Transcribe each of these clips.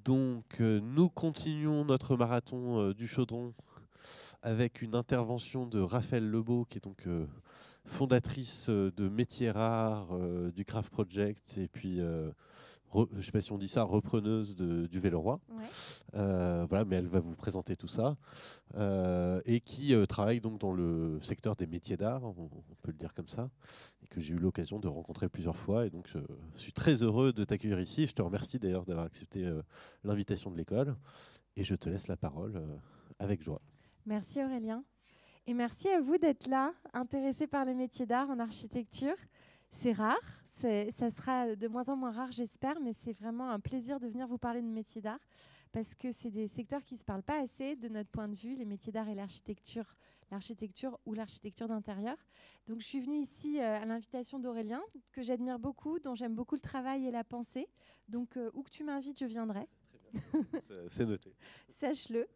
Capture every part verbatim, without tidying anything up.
Donc, euh, nous continuons notre marathon euh, du chaudron avec une intervention de Raphaël Lebeau, qui est donc euh, fondatrice euh, de Métiers Rares, euh, du Craft Project, et puis, euh, re- je ne sais pas si on dit ça, repreneuse de- du Vélo-Roi. Ouais. Euh, voilà, mais elle va vous présenter tout ça. Euh, et qui euh, travaille donc dans le secteur des métiers d'art, on, on peut le dire comme ça, et que j'ai eu l'occasion de rencontrer plusieurs fois. Et donc, je suis très heureux de t'accueillir ici. Je te remercie d'ailleurs d'avoir accepté euh, l'invitation de l'école. Et je te laisse la parole euh, avec joie. Merci Aurélien. Et merci à vous d'être là, intéressé par les métiers d'art en architecture. C'est rare, c'est, ça sera de moins en moins rare j'espère, mais c'est vraiment un plaisir de venir vous parler de métiers d'art parce que c'est des secteurs qui ne se parlent pas assez de notre point de vue, les métiers d'art et l'architecture, l'architecture ou l'architecture d'intérieur. Donc je suis venue ici euh, à l'invitation d'Aurélien, que j'admire beaucoup, dont j'aime beaucoup le travail et la pensée. Donc euh, où que tu m'invites, je viendrai. C'est noté. Sache-le.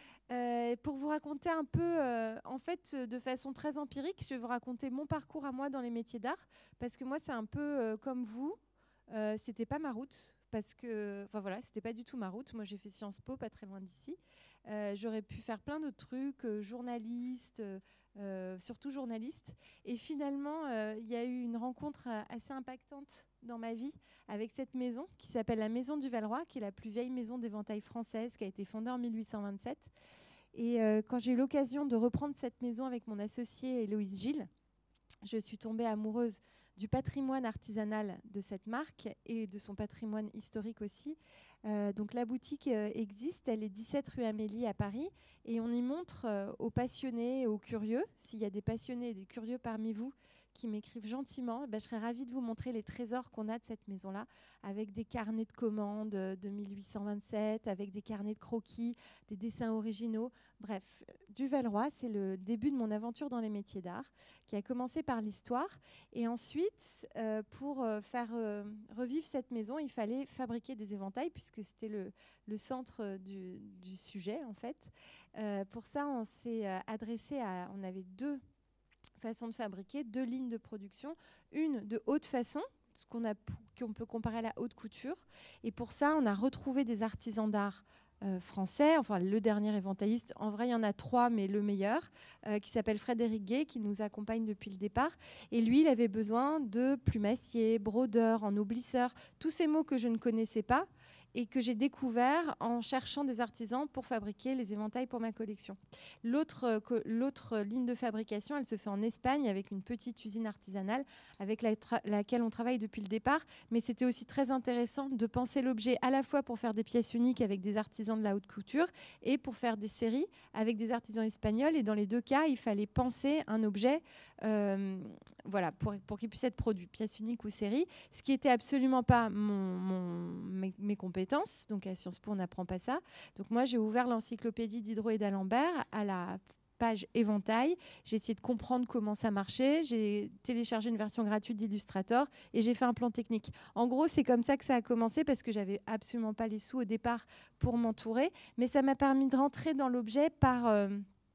Euh, pour vous raconter un peu, euh, en fait, de façon très empirique, je vais vous raconter mon parcours à moi dans les métiers d'art, parce que moi, c'est un peu euh, comme vous, euh, c'était pas ma route, parce que, enfin voilà, c'était pas du tout ma route. Moi, j'ai fait Sciences Po, pas très loin d'ici. Euh, j'aurais pu faire plein d'autres trucs, euh, journaliste, euh, euh, surtout journaliste. Et finalement, euh, il y a eu une rencontre euh, assez impactante dans ma vie avec cette maison qui s'appelle la Maison du Val-Roi, qui est la plus vieille maison d'éventail française, qui a été fondée en mille huit cent vingt-sept. Et euh, quand j'ai eu l'occasion de reprendre cette maison avec mon associée Héloïse Gilles, je suis tombée amoureuse du patrimoine artisanal de cette marque et de son patrimoine historique aussi. Euh, donc la boutique euh, existe, elle est dix-sept rue Amélie à Paris et on y montre euh, aux passionnés et aux curieux, s'il y a des passionnés et des curieux parmi vous qui m'écrivent gentiment, ben, je serais ravie de vous montrer les trésors qu'on a de cette maison-là, avec des carnets de commandes de mille huit cent vingt-sept, avec des carnets de croquis, des dessins originaux. Bref, du Val-Roi, c'est le début de mon aventure dans les métiers d'art, qui a commencé par l'histoire. Et ensuite, euh, pour euh, faire euh, revivre cette maison, il fallait fabriquer des éventails, puisque c'était le, le centre du, du sujet, en fait. Euh, pour ça, on s'est euh, adressé à... On avait deux façons de fabriquer, deux lignes de production. Une de haute façon, ce qu'on a, qu'on peut comparer à la haute couture. Et pour ça, on a retrouvé des artisans d'art Euh, français, enfin le dernier éventailliste, en vrai il y en a trois mais le meilleur, euh, qui s'appelle Frédéric Gay, qui nous accompagne depuis le départ, et lui il avait besoin de plumassier, brodeur, ennoblisseur, tous ces mots que je ne connaissais pas et que j'ai découvert en cherchant des artisans pour fabriquer les éventails pour ma collection. L'autre, euh, co- l'autre ligne de fabrication, elle se fait en Espagne avec une petite usine artisanale avec la tra- laquelle on travaille depuis le départ, mais c'était aussi très intéressant de penser l'objet à la fois pour faire des pièces uniques avec des artisans de la haute couture et pour faire des séries avec des artisans espagnols. Et dans les deux cas, il fallait penser un objet euh, voilà, pour, pour qu'il puisse être produit, pièce unique ou série, ce qui n'était absolument pas mon, mon, mes, mes compétences. Donc à Sciences Po, on n'apprend pas ça. Donc moi, j'ai ouvert l'encyclopédie Diderot et d'Alembert à la page éventail. J'ai essayé de comprendre comment ça marchait. J'ai téléchargé une version gratuite d'Illustrator et j'ai fait un plan technique. En gros, c'est comme ça que ça a commencé parce que j'avais absolument pas les sous au départ pour m'entourer. Mais ça m'a permis de rentrer dans l'objet par... Euh,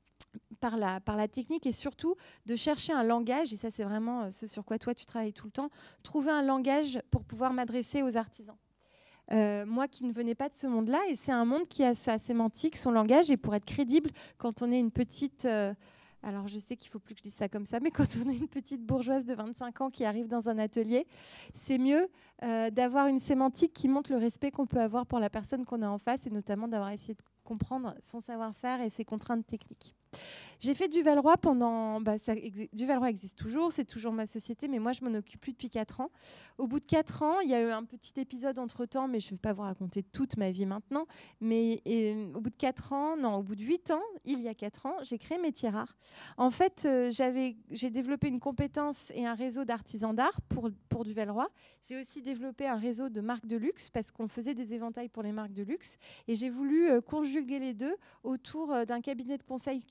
Par la, par la technique et surtout de chercher un langage, et ça c'est vraiment ce sur quoi toi tu travailles tout le temps, trouver un langage pour pouvoir m'adresser aux artisans. Euh, moi qui ne venais pas de ce monde-là, et c'est un monde qui a sa sémantique, son langage, et pour être crédible, quand on est une petite... Euh, alors je sais qu'il ne faut plus que je dise ça comme ça, mais quand on est une petite bourgeoise de vingt-cinq ans qui arrive dans un atelier, c'est mieux euh, d'avoir une sémantique qui montre le respect qu'on peut avoir pour la personne qu'on a en face, et notamment d'avoir essayé de comprendre son savoir-faire et ses contraintes techniques. J'ai fait du Val-Roi pendant... Bah, ça, du Val-Roi existe toujours, c'est toujours ma société, mais moi, je m'en occupe plus depuis quatre ans. Au bout de quatre ans, il y a eu un petit épisode entre-temps, mais je ne vais pas vous raconter toute ma vie maintenant. Mais et, au bout de quatre ans, non, au bout de huit ans, il y a quatre ans, j'ai créé Métiers Rares. En fait, euh, j'avais, j'ai développé une compétence et un réseau d'artisans d'art pour, pour du Val-Roi. J'ai aussi développé un réseau de marques de luxe, parce qu'on faisait des éventails pour les marques de luxe. Et j'ai voulu euh, conjuguer les deux autour euh, d'un cabinet de conseil qui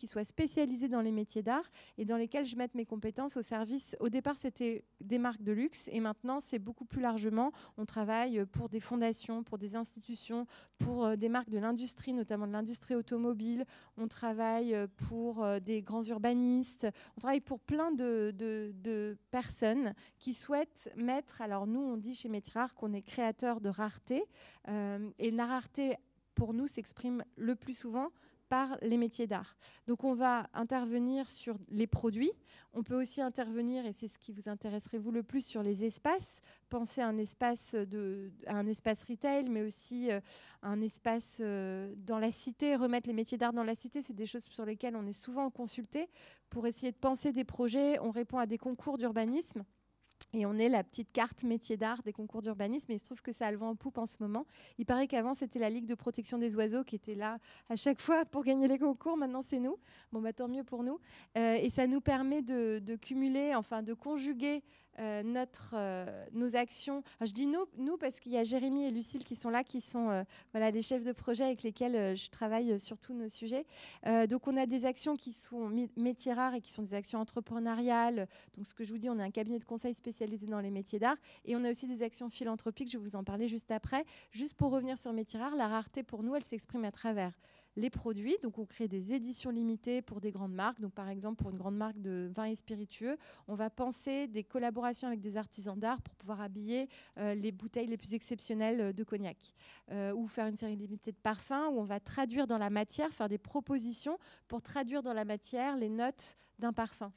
soient spécialisés dans les métiers d'art et dans lesquels je mette mes compétences au service. Au départ, c'était des marques de luxe et maintenant, c'est beaucoup plus largement. On travaille pour des fondations, pour des institutions, pour euh, des marques de l'industrie, notamment de l'industrie automobile. On travaille pour euh, des grands urbanistes. On travaille pour plein de, de, de personnes qui souhaitent mettre... Alors nous, on dit chez Métiers Rares qu'on est créateur de rareté. Euh, et la rareté, pour nous, s'exprime le plus souvent par les métiers d'art. Donc on va intervenir sur les produits. On peut aussi intervenir, et c'est ce qui vous intéresserait vous le plus, sur les espaces. Pensez à un espace, de, à un espace retail, mais aussi euh, un espace euh, dans la cité. Remettre les métiers d'art dans la cité, c'est des choses sur lesquelles on est souvent consulté pour essayer de penser des projets. On répond à des concours d'urbanisme. Et on est la petite carte métier d'art des concours d'urbanisme. Et il se trouve que ça a le vent en poupe en ce moment. Il paraît qu'avant, c'était la Ligue de protection des oiseaux qui était là à chaque fois pour gagner les concours. Maintenant, c'est nous. Bon, bah, tant mieux pour nous. Euh, et ça nous permet de, de cumuler, enfin de conjuguer euh, notre, euh, nos actions. Alors, je dis nous, nous parce qu'il y a Jérémy et Lucille qui sont là, qui sont euh, voilà, les chefs de projet avec lesquels euh, je travaille sur tous nos sujets. Euh, donc, on a des actions qui sont métiers rares et qui sont des actions entrepreneuriales. Donc, ce que je vous dis, on a un cabinet de conseil spécialisé dans les métiers d'art. Et on a aussi des actions philanthropiques, je vais vous en parler juste après. Juste pour revenir sur métiers rares, la rareté, pour nous, elle s'exprime à travers les produits. Donc, on crée des éditions limitées pour des grandes marques. Donc, par exemple, pour une grande marque de vins et spiritueux, on va penser des collaborations avec des artisans d'art pour pouvoir habiller euh, les bouteilles les plus exceptionnelles de cognac. Euh, ou faire une série limitée de parfums où on va traduire dans la matière, faire des propositions pour traduire dans la matière les notes d'un parfum.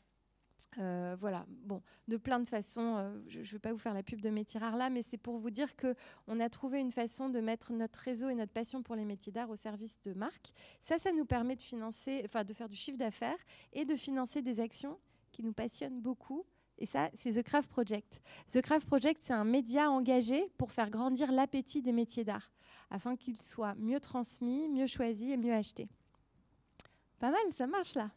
Euh, voilà, bon, de plein de façons. Euh, je ne vais pas vous faire la pub de Métiers Rares là, mais c'est pour vous dire qu'on a trouvé une façon de mettre notre réseau et notre passion pour les métiers d'art au service de marques. Ça, ça nous permet de financer, enfin, de faire du chiffre d'affaires et de financer des actions qui nous passionnent beaucoup. Et ça, c'est The Craft Project. The Craft Project, c'est un média engagé pour faire grandir l'appétit des métiers d'art, afin qu'il soit mieux transmis, mieux choisi et mieux acheté. Pas mal, ça marche là.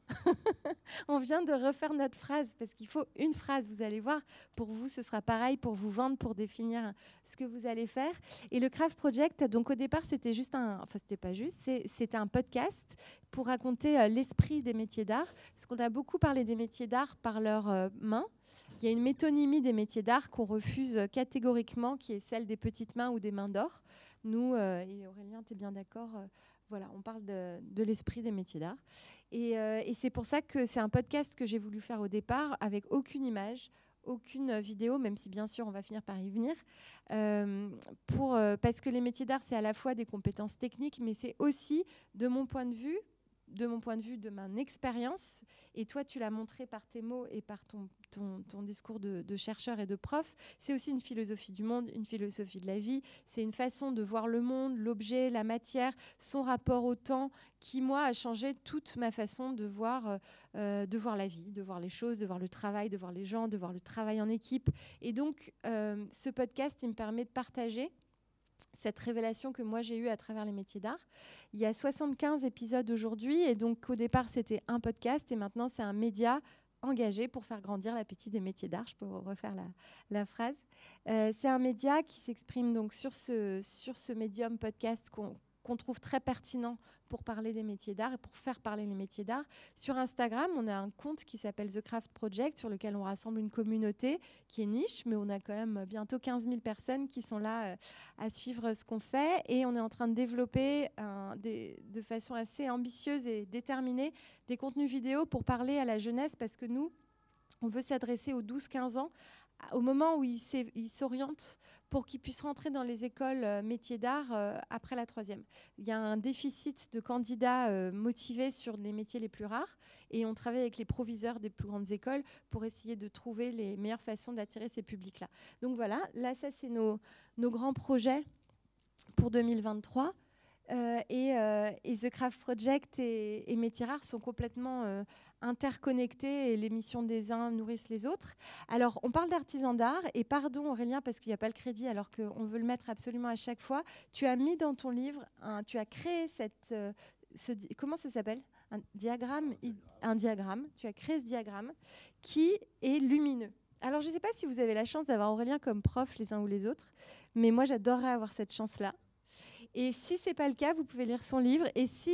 On vient de refaire notre phrase parce qu'il faut une phrase, vous allez voir. Pour vous, ce sera pareil pour vous vendre, pour définir ce que vous allez faire. Et le Craft Project, donc au départ, c'était juste un, enfin c'était pas juste, c'est, c'était un podcast pour raconter euh, l'esprit des métiers d'art. Parce qu'on a beaucoup parlé des métiers d'art par leurs euh, mains. Il y a une métonymie des métiers d'art qu'on refuse catégoriquement, qui est celle des petites mains ou des mains d'or. Nous, euh, et Aurélien, tu es bien d'accord euh, Voilà, on parle de, de l'esprit des métiers d'art. Et, euh, et c'est pour ça que c'est un podcast que j'ai voulu faire au départ avec aucune image, aucune vidéo, même si bien sûr on va finir par y venir. Euh, pour, euh, parce que les métiers d'art, c'est à la fois des compétences techniques, mais c'est aussi, de mon point de vue, de mon point de vue, de mon expérience, et toi tu l'as montré par tes mots et par ton, ton, ton discours de, de chercheur et de prof, c'est aussi une philosophie du monde, une philosophie de la vie, c'est une façon de voir le monde, l'objet, la matière, son rapport au temps, qui moi a changé toute ma façon de voir, euh, de voir la vie, de voir les choses, de voir le travail, de voir les gens, de voir le travail en équipe. Et donc euh, ce podcast, il me permet de partager cette révélation que moi j'ai eue à travers les métiers d'art. Il y a soixante-quinze épisodes aujourd'hui, et donc au départ c'était un podcast et maintenant c'est un média engagé pour faire grandir l'appétit des métiers d'art. Je peux refaire la, la phrase. Euh, c'est un média qui s'exprime donc sur ce, sur ce médium podcast qu'on qu'on trouve très pertinent pour parler des métiers d'art et pour faire parler les métiers d'art. Sur Instagram, on a un compte qui s'appelle The Craft Project, sur lequel on rassemble une communauté qui est niche, mais on a quand même bientôt quinze mille personnes qui sont là euh, à suivre ce qu'on fait. Et on est en train de développer un, des, de façon assez ambitieuse et déterminée des contenus vidéo pour parler à la jeunesse, parce que nous, on veut s'adresser aux douze quinze ans, au moment où ils s'orientent pour qu'ils puissent rentrer dans les écoles euh, métiers d'art euh, après la troisième. Il y a un déficit de candidats euh, motivés sur les métiers les plus rares, et on travaille avec les proviseurs des plus grandes écoles pour essayer de trouver les meilleures façons d'attirer ces publics-là. Donc voilà, là ça c'est nos, nos grands projets pour deux mille vingt-trois. Euh, et, euh, et The Craft Project et, et Métiers Rares sont complètement euh, interconnectés, et les missions des uns nourrissent les autres. Alors, on parle d'artisans d'art, et pardon Aurélien, parce qu'il n'y a pas le crédit, alors qu'on veut le mettre absolument à chaque fois. Tu as mis dans ton livre, un, tu as créé cette... Euh, ce, comment ça s'appelle ? Un diagramme, un diagramme. Tu as créé ce diagramme qui est lumineux. Alors, je ne sais pas si vous avez la chance d'avoir Aurélien comme prof les uns ou les autres, mais moi, j'adorerais avoir cette chance-là. Et si ce n'est pas le cas, vous pouvez lire son livre. Et si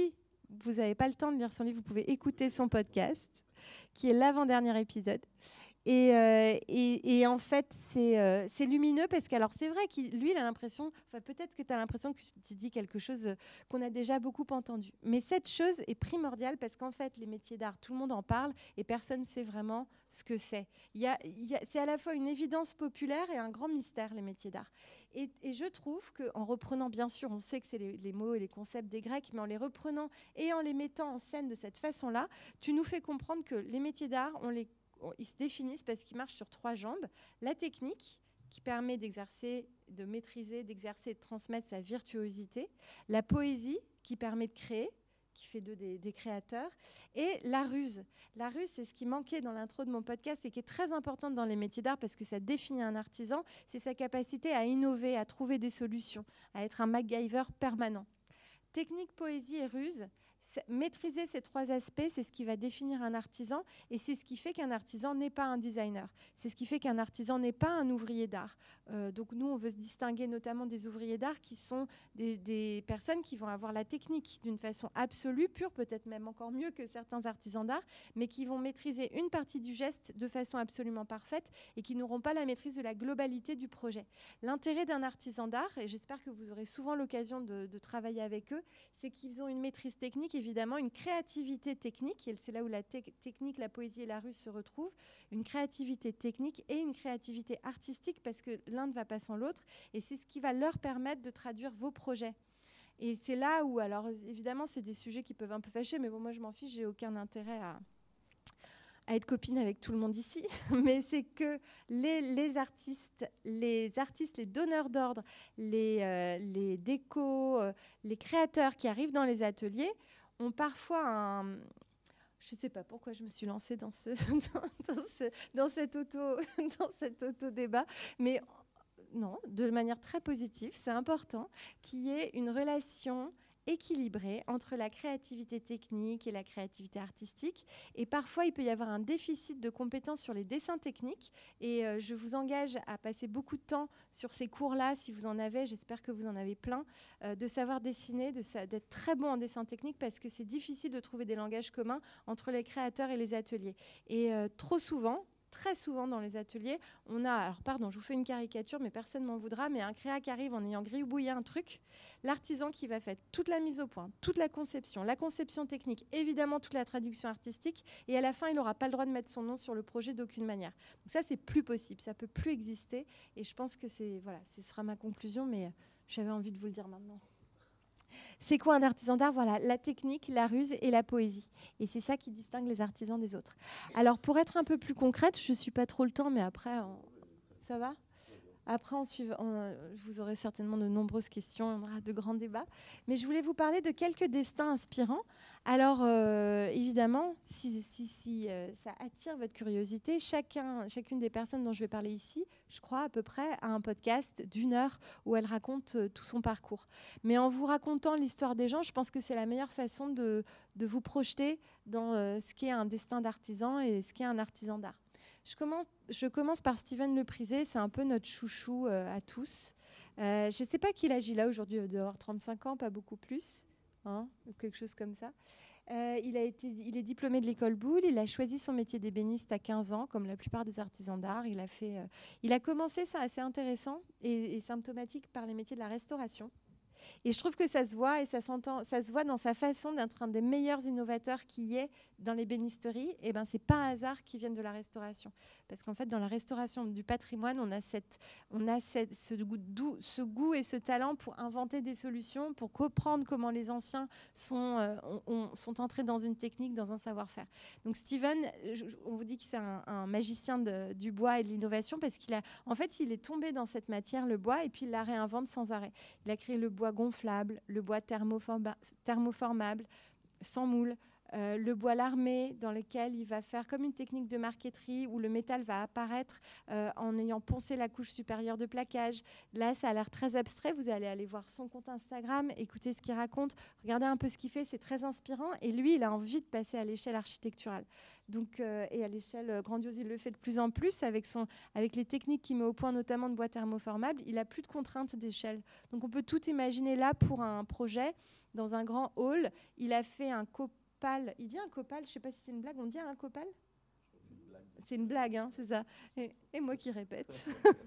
vous n'avez pas le temps de lire son livre, vous pouvez écouter son podcast, qui est l'avant-dernier épisode. Et, euh, et, et en fait, c'est euh, c'est lumineux parce que, alors c'est vrai que lui, il a l'impression, enfin peut-être que tu as l'impression que tu dis quelque chose qu'on a déjà beaucoup entendu. Mais cette chose est primordiale parce qu'en fait, les métiers d'art, tout le monde en parle et personne ne sait vraiment ce que c'est. Il y a, il y a, c'est à la fois une évidence populaire et un grand mystère, les métiers d'art. Et, et je trouve qu'en reprenant, bien sûr, on sait que c'est les, les mots et les concepts des Grecs, mais en les reprenant et en les mettant en scène de cette façon-là, tu nous fais comprendre que les métiers d'art, on les ils se définissent parce qu'ils marchent sur trois jambes. La technique, qui permet d'exercer, de maîtriser, d'exercer et de transmettre sa virtuosité. La poésie, qui permet de créer, qui fait d'eux des, des créateurs. Et la ruse. La ruse, c'est ce qui manquait dans l'intro de mon podcast et qui est très importante dans les métiers d'art parce que ça définit un artisan. C'est sa capacité à innover, à trouver des solutions, à être un MacGyver permanent. Technique, poésie et ruse. Maîtriser ces trois aspects, c'est ce qui va définir un artisan et c'est ce qui fait qu'un artisan n'est pas un designer. C'est ce qui fait qu'un artisan n'est pas un ouvrier d'art. Euh, donc nous, on veut se distinguer notamment des ouvriers d'art qui sont des, des personnes qui vont avoir la technique d'une façon absolue, pure, peut-être même encore mieux que certains artisans d'art, mais qui vont maîtriser une partie du geste de façon absolument parfaite et qui n'auront pas la maîtrise de la globalité du projet. L'intérêt d'un artisan d'art, et j'espère que vous aurez souvent l'occasion de, de travailler avec eux, c'est qu'ils ont une maîtrise technique, évidemment, une créativité technique, et c'est là où la te- technique, la poésie et la ruse se retrouvent, une créativité technique et une créativité artistique, parce que l'un ne va pas sans l'autre, et c'est ce qui va leur permettre de traduire vos projets. Et c'est là où, alors évidemment, c'est des sujets qui peuvent un peu fâcher, mais bon, moi je m'en fiche, j'ai aucun intérêt à... à être copine avec tout le monde ici, mais c'est que les, les artistes, les artistes, les donneurs d'ordre, les, euh, les décos, euh, les créateurs qui arrivent dans les ateliers ont parfois un... Je ne sais pas pourquoi je me suis lancée dans, ce, dans, dans, ce, dans cet auto, dans cet auto-débat, mais non, de manière très positive, c'est important qu'il y ait une relation équilibré entre la créativité technique et la créativité artistique. Et parfois, il peut y avoir un déficit de compétences sur les dessins techniques. Et euh, je vous engage à passer beaucoup de temps sur ces cours-là, si vous en avez. J'espère que vous en avez plein, euh, de savoir dessiner, de sa- d'être très bon en dessin technique, parce que c'est difficile de trouver des langages communs entre les créateurs et les ateliers. Et euh, trop souvent, très souvent dans les ateliers, on a, alors pardon, je vous fais une caricature, mais personne ne m'en voudra, mais un créa qui arrive en ayant gribouillé un truc, l'artisan qui va faire toute la mise au point, toute la conception, la conception technique, évidemment toute la traduction artistique, et à la fin, il n'aura pas le droit de mettre son nom sur le projet d'aucune manière. Donc ça, c'est plus possible, ça peut plus exister, et je pense que c'est, voilà, ce sera ma conclusion, mais j'avais envie de vous le dire maintenant. C'est quoi un artisan d'art? Voilà, la technique, la ruse et la poésie. Et c'est ça qui distingue les artisans des autres. Alors, pour être un peu plus concrète, je ne suis pas trop le temps, mais après, on... ça va? Après, on suiv... on... vous aurez certainement de nombreuses questions, on aura de grands débats. Mais je voulais vous parler de quelques destins inspirants. Alors, euh, évidemment, si, si, si euh, ça attire votre curiosité, chacun, chacune des personnes dont je vais parler ici, je crois à peu près, a un podcast d'une heure où elle raconte euh, tout son parcours. Mais en vous racontant l'histoire des gens, je pense que c'est la meilleure façon de, de vous projeter dans euh, ce qu'est un destin d'artisan et ce qu'est un artisan d'art. Je commence, je commence par Steven Leprisé, c'est un peu notre chouchou euh, à tous. Euh, je ne sais pas quel âge il a aujourd'hui, il doit avoir trente-cinq ans, pas beaucoup plus, hein, ou quelque chose comme ça. Euh, il, a été, il est diplômé de l'école Boulle, il a choisi son métier d'ébéniste à quinze ans, comme la plupart des artisans d'art. Il a, fait, euh, il a commencé, ça assez intéressant et, et symptomatique, par les métiers de la restauration. Et je trouve que ça se voit et ça s'entend, ça se voit dans sa façon d'être un des meilleurs innovateurs qui y ait dans l'ébénisterie. Et ben c'est pas un hasard qu'ils viennent de la restauration, parce qu'en fait dans la restauration du patrimoine, on a cette, on a cette, ce goût, ce goût et ce talent pour inventer des solutions, pour comprendre comment les anciens sont, euh, on, on, sont entrés dans une technique, dans un savoir-faire. Donc Steven, je, on vous dit que c'est un, un magicien de, du bois et de l'innovation, parce qu'il a, en fait, il est tombé dans cette matière, le bois, et puis il la réinvente sans arrêt. Il a créé le bois gonflable, le bois thermoforma- thermoformable, sans moule, euh, le bois larmé dans lequel il va faire comme une technique de marqueterie où le métal va apparaître euh, en ayant poncé la couche supérieure de plaquage. Là, ça a l'air très abstrait. Vous allez aller voir son compte Instagram, écouter ce qu'il raconte, regardez un peu ce qu'il fait, c'est très inspirant. Et lui, il a envie de passer à l'échelle architecturale. Donc, euh, et à l'échelle grandiose, il le fait de plus en plus avec, son, avec les techniques qu'il met au point, notamment de bois thermoformable. Il n'a plus de contraintes d'échelle. Donc on peut tout imaginer là pour un projet, dans un grand hall. Il a fait un copal. Il dit un copal, je ne sais pas si c'est une blague, on dit un copal ? C'est une blague, hein, c'est ça. Et, et moi qui répète.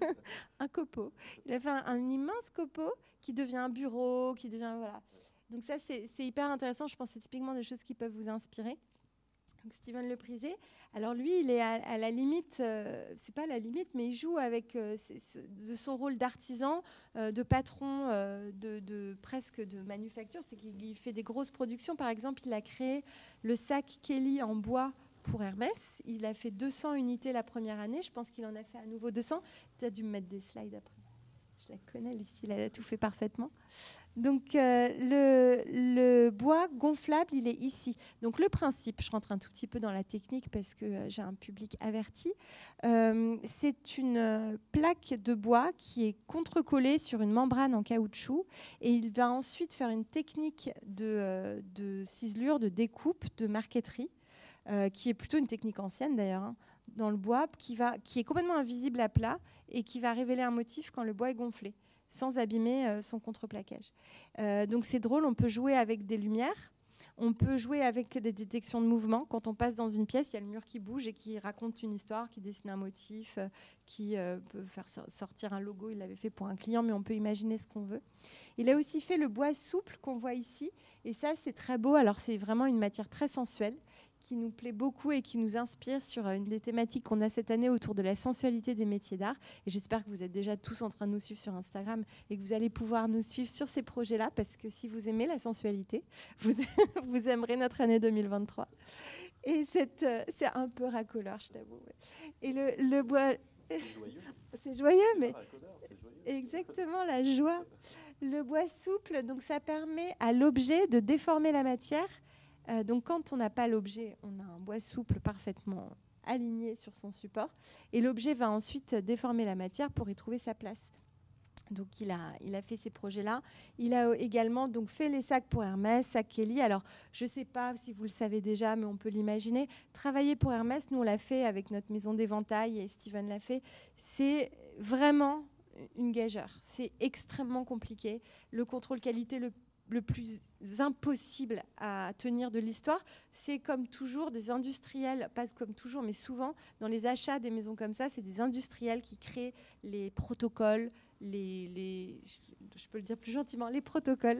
Un copeau. Il a fait un, un immense copeau qui devient un bureau, qui devient... Voilà. Donc ça, c'est, c'est hyper intéressant. Je pense que c'est typiquement des choses qui peuvent vous inspirer. Donc Steven Leprisé, alors lui, il est à, à la limite, euh, c'est pas la limite, mais il joue avec euh, ce, de son rôle d'artisan, euh, de patron, euh, de, de presque de manufacture. C'est qu'il fait des grosses productions. Par exemple, il a créé le sac Kelly en bois pour Hermès. Il a fait deux cents unités la première année. Je pense qu'il en a fait à nouveau deux cents. Tu as dû me mettre des slides après. Je la connais, Lucille, elle a tout fait parfaitement. Donc, euh, le, le bois gonflable, il est ici. Donc, le principe, je rentre un tout petit peu dans la technique parce que euh, j'ai un public averti. Euh, c'est une euh, plaque de bois qui est contre-collée sur une membrane en caoutchouc. Et il va ensuite faire une technique de, euh, de ciselure, de découpe, de marqueterie, euh, qui est plutôt une technique ancienne d'ailleurs, hein, dans le bois, qui, va, qui est complètement invisible à plat et qui va révéler un motif quand le bois est gonflé, sans abîmer euh, son contreplaquage. Euh, donc c'est drôle, on peut jouer avec des lumières, on peut jouer avec des détections de mouvement. Quand on passe dans une pièce, il y a le mur qui bouge et qui raconte une histoire, qui dessine un motif, euh, qui euh, peut faire sortir un logo. Il l'avait fait pour un client, mais on peut imaginer ce qu'on veut. Il a aussi fait le bois souple qu'on voit ici. Et ça, c'est très beau. Alors c'est vraiment une matière très sensuelle, qui nous plaît beaucoup et qui nous inspire sur une des thématiques qu'on a cette année autour de la sensualité des métiers d'art. Et j'espère que vous êtes déjà tous en train de nous suivre sur Instagram et que vous allez pouvoir nous suivre sur ces projets-là, parce que si vous aimez la sensualité, vous, vous aimerez notre année deux mille vingt-trois. Et cette, euh, c'est un peu racoleur, je t'avoue. Ouais. Et le, le bois... C'est joyeux. C'est joyeux, mais... Exactement, la joie. Le bois souple, donc ça permet à l'objet de déformer la matière. Euh, donc quand on n'a pas l'objet, on a un bois souple parfaitement aligné sur son support. Et l'objet va ensuite déformer la matière pour y trouver sa place. Donc il a, il a fait ces projets-là. Il a également donc fait les sacs pour Hermès, sacs Kelly. Alors je ne sais pas si vous le savez déjà, mais on peut l'imaginer. Travailler pour Hermès, nous on l'a fait avec notre maison d'éventail et Steven l'a fait. C'est vraiment une gageure. C'est extrêmement compliqué. Le contrôle qualité le le plus impossible à tenir de l'histoire, c'est comme toujours des industriels, pas comme toujours, mais souvent dans les achats des maisons comme ça, c'est des industriels qui créent les protocoles, les, les je peux le dire plus gentiment, les protocoles.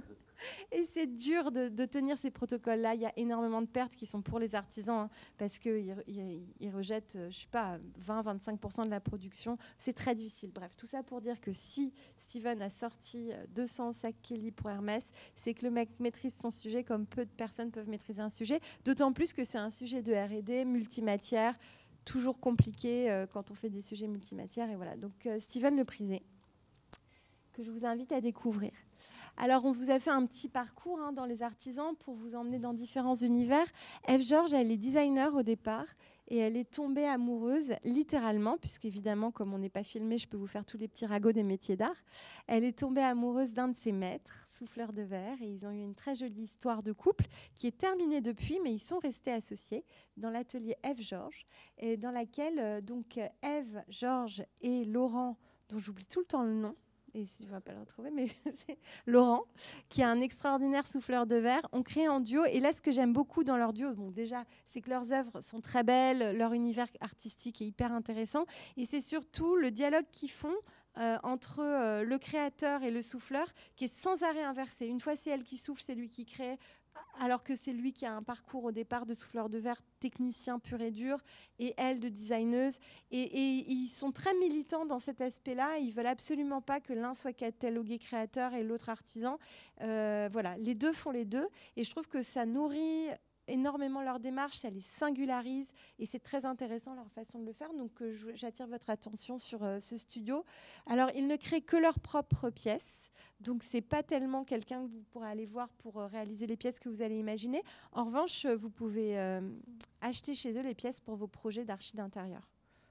Et c'est dur de, de tenir ces protocoles-là. Il y a énormément de pertes qui sont pour les artisans, hein, parce qu'ils ils, ils rejettent, je ne sais pas, vingt à vingt-cinq pour cent de la production. C'est très difficile. Bref, tout ça pour dire que si Steven a sorti deux cents sacs Kelly pour Hermès, c'est que le mec maîtrise son sujet comme peu de personnes peuvent maîtriser un sujet. D'autant plus que c'est un sujet de R et D, multimatière, toujours compliqué euh, quand on fait des sujets multimatières. Et voilà. Donc euh, Steven Leprisé, que je vous invite à découvrir. Alors, on vous a fait un petit parcours hein, dans les artisans pour vous emmener dans différents univers. Eve George, elle est designer au départ et elle est tombée amoureuse, littéralement, puisqu'évidemment, comme on n'est pas filmé, je peux vous faire tous les petits ragots des métiers d'art. Elle est tombée amoureuse d'un de ses maîtres, souffleur de verre, et ils ont eu une très jolie histoire de couple qui est terminée depuis, mais ils sont restés associés dans l'atelier Eve George, et dans laquelle euh, donc Eve George et Laurent, dont j'oublie tout le temps le nom, et si je ne vais pas le retrouver, mais c'est Laurent, qui est un extraordinaire souffleur de verre, ont créé en duo. Et là, ce que j'aime beaucoup dans leur duo, bon, déjà, c'est que leurs œuvres sont très belles, leur univers artistique est hyper intéressant. Et c'est surtout le dialogue qu'ils font euh, entre euh, le créateur et le souffleur, qui est sans arrêt inversé. Une fois, c'est elle qui souffle, c'est lui qui crée, alors que c'est lui qui a un parcours au départ de souffleur de verre, technicien pur et dur, et elle de designeuse. Et, et ils sont très militants dans cet aspect-là. Ils veulent absolument pas que l'un soit catalogué créateur et l'autre artisan. Euh, voilà, les deux font les deux. Et je trouve que ça nourrit énormément leur démarche, ça les singularise et c'est très intéressant leur façon de le faire. Donc euh, j'attire votre attention sur euh, ce studio. Alors ils ne créent que leurs propres pièces, donc c'est pas tellement quelqu'un que vous pourrez aller voir pour euh, réaliser les pièces que vous allez imaginer. En revanche, vous pouvez euh, acheter chez eux les pièces pour vos projets d'archi d'intérieur.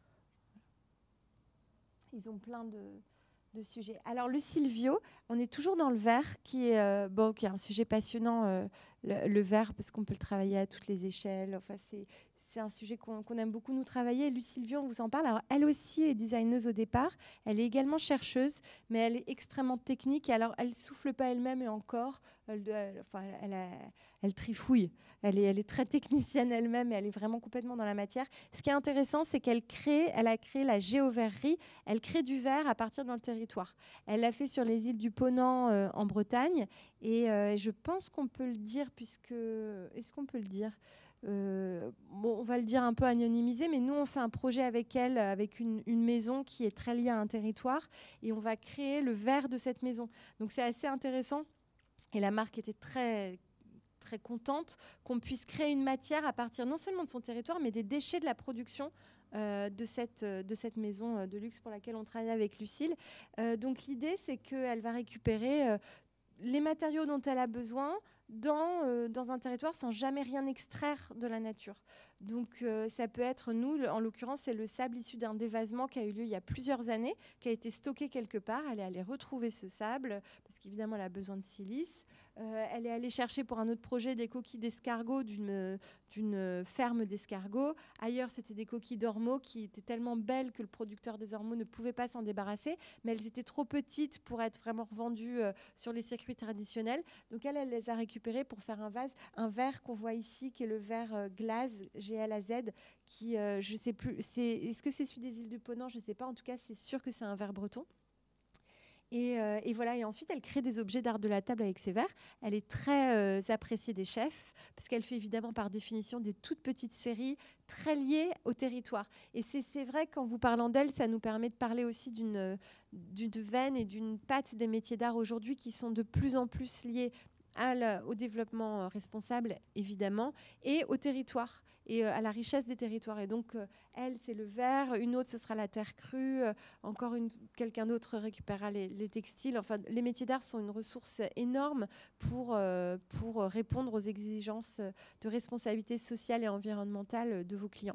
Ils ont plein de, de sujets. Alors le Silvio, on est toujours dans le verre, qui est, euh, bon, qui est un sujet passionnant, euh, le, le verre, parce qu'on peut le travailler à toutes les échelles. Enfin, c'est, c'est un sujet qu'on, qu'on aime beaucoup nous travailler. Et Lucie Silvio, on vous en parle. Alors elle aussi est designeuse au départ. Elle est également chercheuse, mais elle est extrêmement technique. Et alors elle souffle pas elle-même et encore, elle, elle, enfin, elle, a, elle trifouille. Elle est, elle est très technicienne elle-même et elle est vraiment complètement dans la matière. Ce qui est intéressant, c'est qu'elle crée, elle a créé la géoverrerie. Elle crée du verre à partir d'un territoire. Elle l'a fait sur les îles du Ponant euh, en Bretagne. Et euh, je pense qu'on peut le dire, puisque... Est-ce qu'on peut le dire euh, bon, on va le dire un peu anonymisé, mais nous, on fait un projet avec elle, avec une, une maison qui est très liée à un territoire. Et on va créer le verre de cette maison. Donc, c'est assez intéressant. Et la marque était très... très contente qu'on puisse créer une matière à partir non seulement de son territoire, mais des déchets de la production euh, de, cette, de cette maison de luxe pour laquelle on travaille avec Lucille. Euh, donc l'idée, c'est qu'elle va récupérer euh, les matériaux dont elle a besoin dans, euh, dans un territoire sans jamais rien extraire de la nature. Donc euh, ça peut être, nous, en l'occurrence, c'est le sable issu d'un dévasement qui a eu lieu il y a plusieurs années, qui a été stocké quelque part. Elle est allée retrouver ce sable, parce qu'évidemment, elle a besoin de silice. Euh, elle est allée chercher pour un autre projet des coquilles d'escargots d'une, d'une ferme d'escargots. Ailleurs, c'était des coquilles d'ormeaux qui étaient tellement belles que le producteur des ormeaux ne pouvait pas s'en débarrasser, mais elles étaient trop petites pour être vraiment revendues euh, sur les circuits traditionnels. Donc elle, elle les a récupérées pour faire un vase, un verre qu'on voit ici, qui est le verre euh, glace, G L A Z, qui, euh, je sais plus, c'est, est-ce que c'est celui des îles du Ponant? Je ne sais pas, en tout cas, c'est sûr que c'est un verre breton. Et, euh, et voilà. Et ensuite, elle crée des objets d'art de la table avec ses verres. Elle est très euh, appréciée des chefs parce qu'elle fait évidemment par définition des toutes petites séries très liées au territoire. Et c'est, c'est vrai, qu'en vous parlant d'elle, ça nous permet de parler aussi d'une, d'une veine et d'une patte des métiers d'art aujourd'hui qui sont de plus en plus liés à la, au développement responsable, évidemment, et au territoire, et euh, à la richesse des territoires. Et donc, euh, elle, c'est le verre, une autre, ce sera la terre crue, euh, encore une, quelqu'un d'autre récupérera les, les textiles. Enfin, les métiers d'art sont une ressource énorme pour, euh, pour répondre aux exigences de responsabilité sociale et environnementale de vos clients.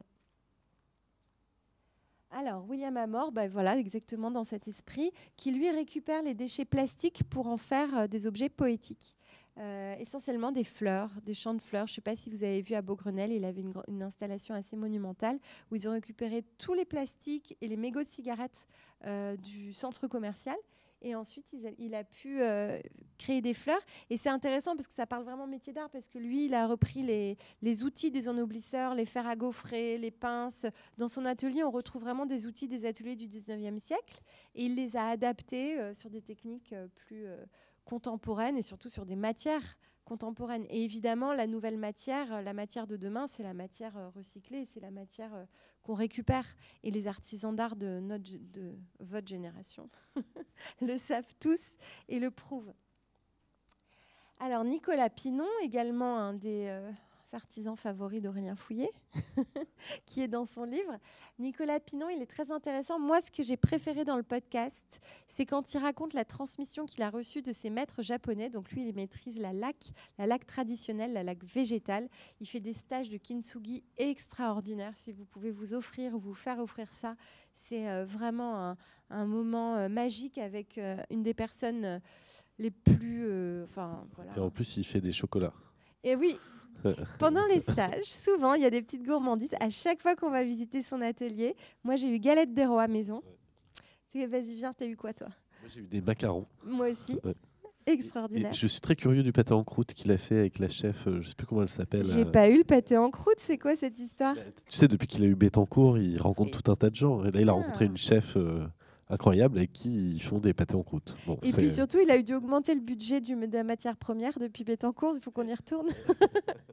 Alors, William Amor, ben voilà, exactement dans cet esprit, qui lui récupère les déchets plastiques pour en faire euh, des objets poétiques. Euh, essentiellement des fleurs, des champs de fleurs. Je ne sais pas si vous avez vu à Beaugrenelle, il avait une, une installation assez monumentale où ils ont récupéré tous les plastiques et les mégots de cigarettes euh, du centre commercial. Et ensuite, il a, il a pu euh, créer des fleurs. Et c'est intéressant parce que ça parle vraiment métier d'art, parce que lui, il a repris les, les outils des ennoblisseurs, les fers à gaufrer, les pinces. Dans son atelier, on retrouve vraiment des outils des ateliers du dix-neuvième siècle. Et il les a adaptés euh, sur des techniques euh, plus euh, contemporaines et surtout sur des matières contemporaines. Et évidemment, la nouvelle matière, la matière de demain, c'est la matière euh, recyclée, c'est la matière euh, qu'on récupère. Et les artisans d'art de, notre, de votre génération le savent tous et le prouvent. Alors, Nicolas Pinon, également un des euh, artisans favoris d'Aurélien Fouillet, qui est dans son livre. Nicolas Pinon, il est très intéressant. Moi, ce que j'ai préféré dans le podcast, c'est quand il raconte la transmission qu'il a reçue de ses maîtres japonais. Donc lui, il maîtrise la laque, la laque traditionnelle, la laque végétale. Il fait des stages de kintsugi extraordinaires. Si vous pouvez vous offrir ou vous faire offrir ça, c'est euh, vraiment un, un moment euh, magique avec euh, une des personnes euh, les plus... Euh, enfin, voilà. Et en plus, il fait des chocolats. Et oui, pendant les stages, souvent, il y a des petites gourmandises. À chaque fois qu'on va visiter son atelier, moi, j'ai eu galette des rois à maison. Ouais. Vas-y, viens, t'as eu quoi, toi? Moi, j'ai eu des macarons. Moi aussi. Ouais. Extraordinaire. Et je suis très curieux du pâté en croûte qu'il a fait avec la chef, euh, je ne sais plus comment elle s'appelle. J'ai euh... pas eu le pâté en croûte, c'est quoi cette histoire? Tu sais, depuis qu'il a eu Bettencourt, il rencontre Et... tout un tas de gens. Et là, il a ah. rencontré une chef euh, incroyable avec qui ils font des pâtés en croûte. Bon, et puis surtout, il a eu dû augmenter le budget du, de la matière première depuis Bettencourt, il faut qu'on y retourne.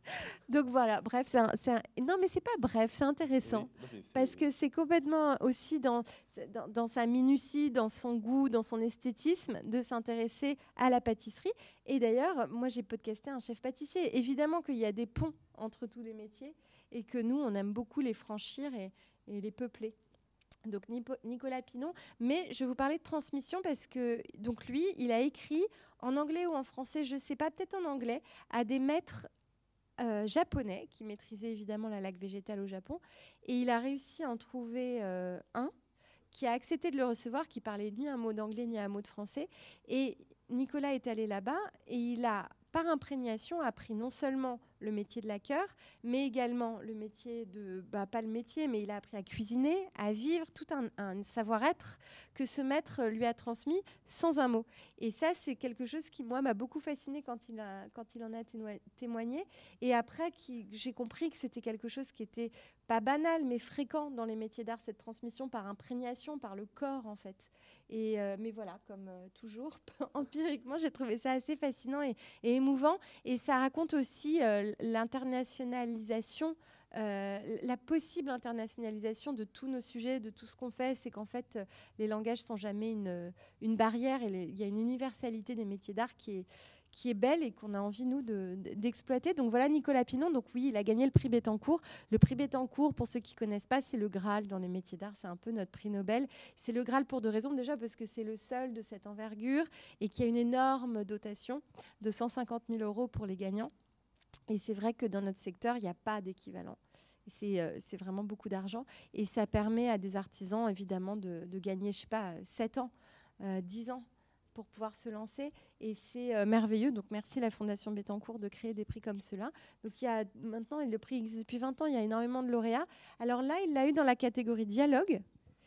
Donc voilà, bref, c'est un, c'est un... non mais c'est pas bref, c'est intéressant oui, non, parce que c'est complètement aussi dans, dans, dans sa minutie, dans son goût, dans son esthétisme, de s'intéresser à la pâtisserie. Et d'ailleurs, moi j'ai podcasté un chef pâtissier. Évidemment qu'il y a des ponts entre tous les métiers et que nous, on aime beaucoup les franchir et, et les peupler. Donc Nicolas Pinon, mais je vous parlais de transmission parce que donc lui, il a écrit en anglais ou en français, je sais pas, peut-être en anglais, à des maîtres Euh, japonais qui maîtrisait évidemment la laque végétale au Japon, et il a réussi à en trouver euh, un qui a accepté de le recevoir, qui parlait ni un mot d'anglais ni un mot de français, et Nicolas est allé là-bas et il a par imprégnation appris non seulement le métier de laqueur, mais également le métier de, bah, pas le métier, mais il a appris à cuisiner, à vivre, tout un, un savoir-être que ce maître lui a transmis sans un mot. Et ça, c'est quelque chose qui, moi, m'a beaucoup fascinée quand il, a, quand il en a témoigné. Et après, qui, j'ai compris que c'était quelque chose qui était pas banal, mais fréquent dans les métiers d'art, cette transmission par imprégnation, par le corps, en fait. Et euh, mais voilà, comme euh, toujours, empiriquement, j'ai trouvé ça assez fascinant et, et émouvant. Et ça raconte aussi euh, l'internationalisation, euh, la possible internationalisation de tous nos sujets, de tout ce qu'on fait. C'est qu'en fait, euh, les langages ne sont jamais une, une barrière. Et il y a une universalité des métiers d'art qui est, qui est belle et qu'on a envie, nous, de, d'exploiter. Donc voilà, Nicolas Pinon. Donc oui, il a gagné le prix Bettencourt. Le prix Bettencourt, pour ceux qui ne connaissent pas, c'est le Graal dans les métiers d'art. C'est un peu notre prix Nobel. C'est le Graal pour deux raisons. Déjà parce que c'est le seul de cette envergure et qu'il y a une énorme dotation de cent cinquante mille euros pour les gagnants. Et c'est vrai que dans notre secteur, il n'y a pas d'équivalent. C'est, euh, c'est vraiment beaucoup d'argent. Et ça permet à des artisans, évidemment, de, de gagner, je ne sais pas, sept ans, euh, dix ans pour pouvoir se lancer. Et c'est euh, merveilleux. Donc, merci la Fondation Bettencourt de créer des prix comme ceux-là. Donc, il y a maintenant, le prix existe depuis vingt ans, il y a énormément de lauréats. Alors là, il l'a eu dans la catégorie dialogue,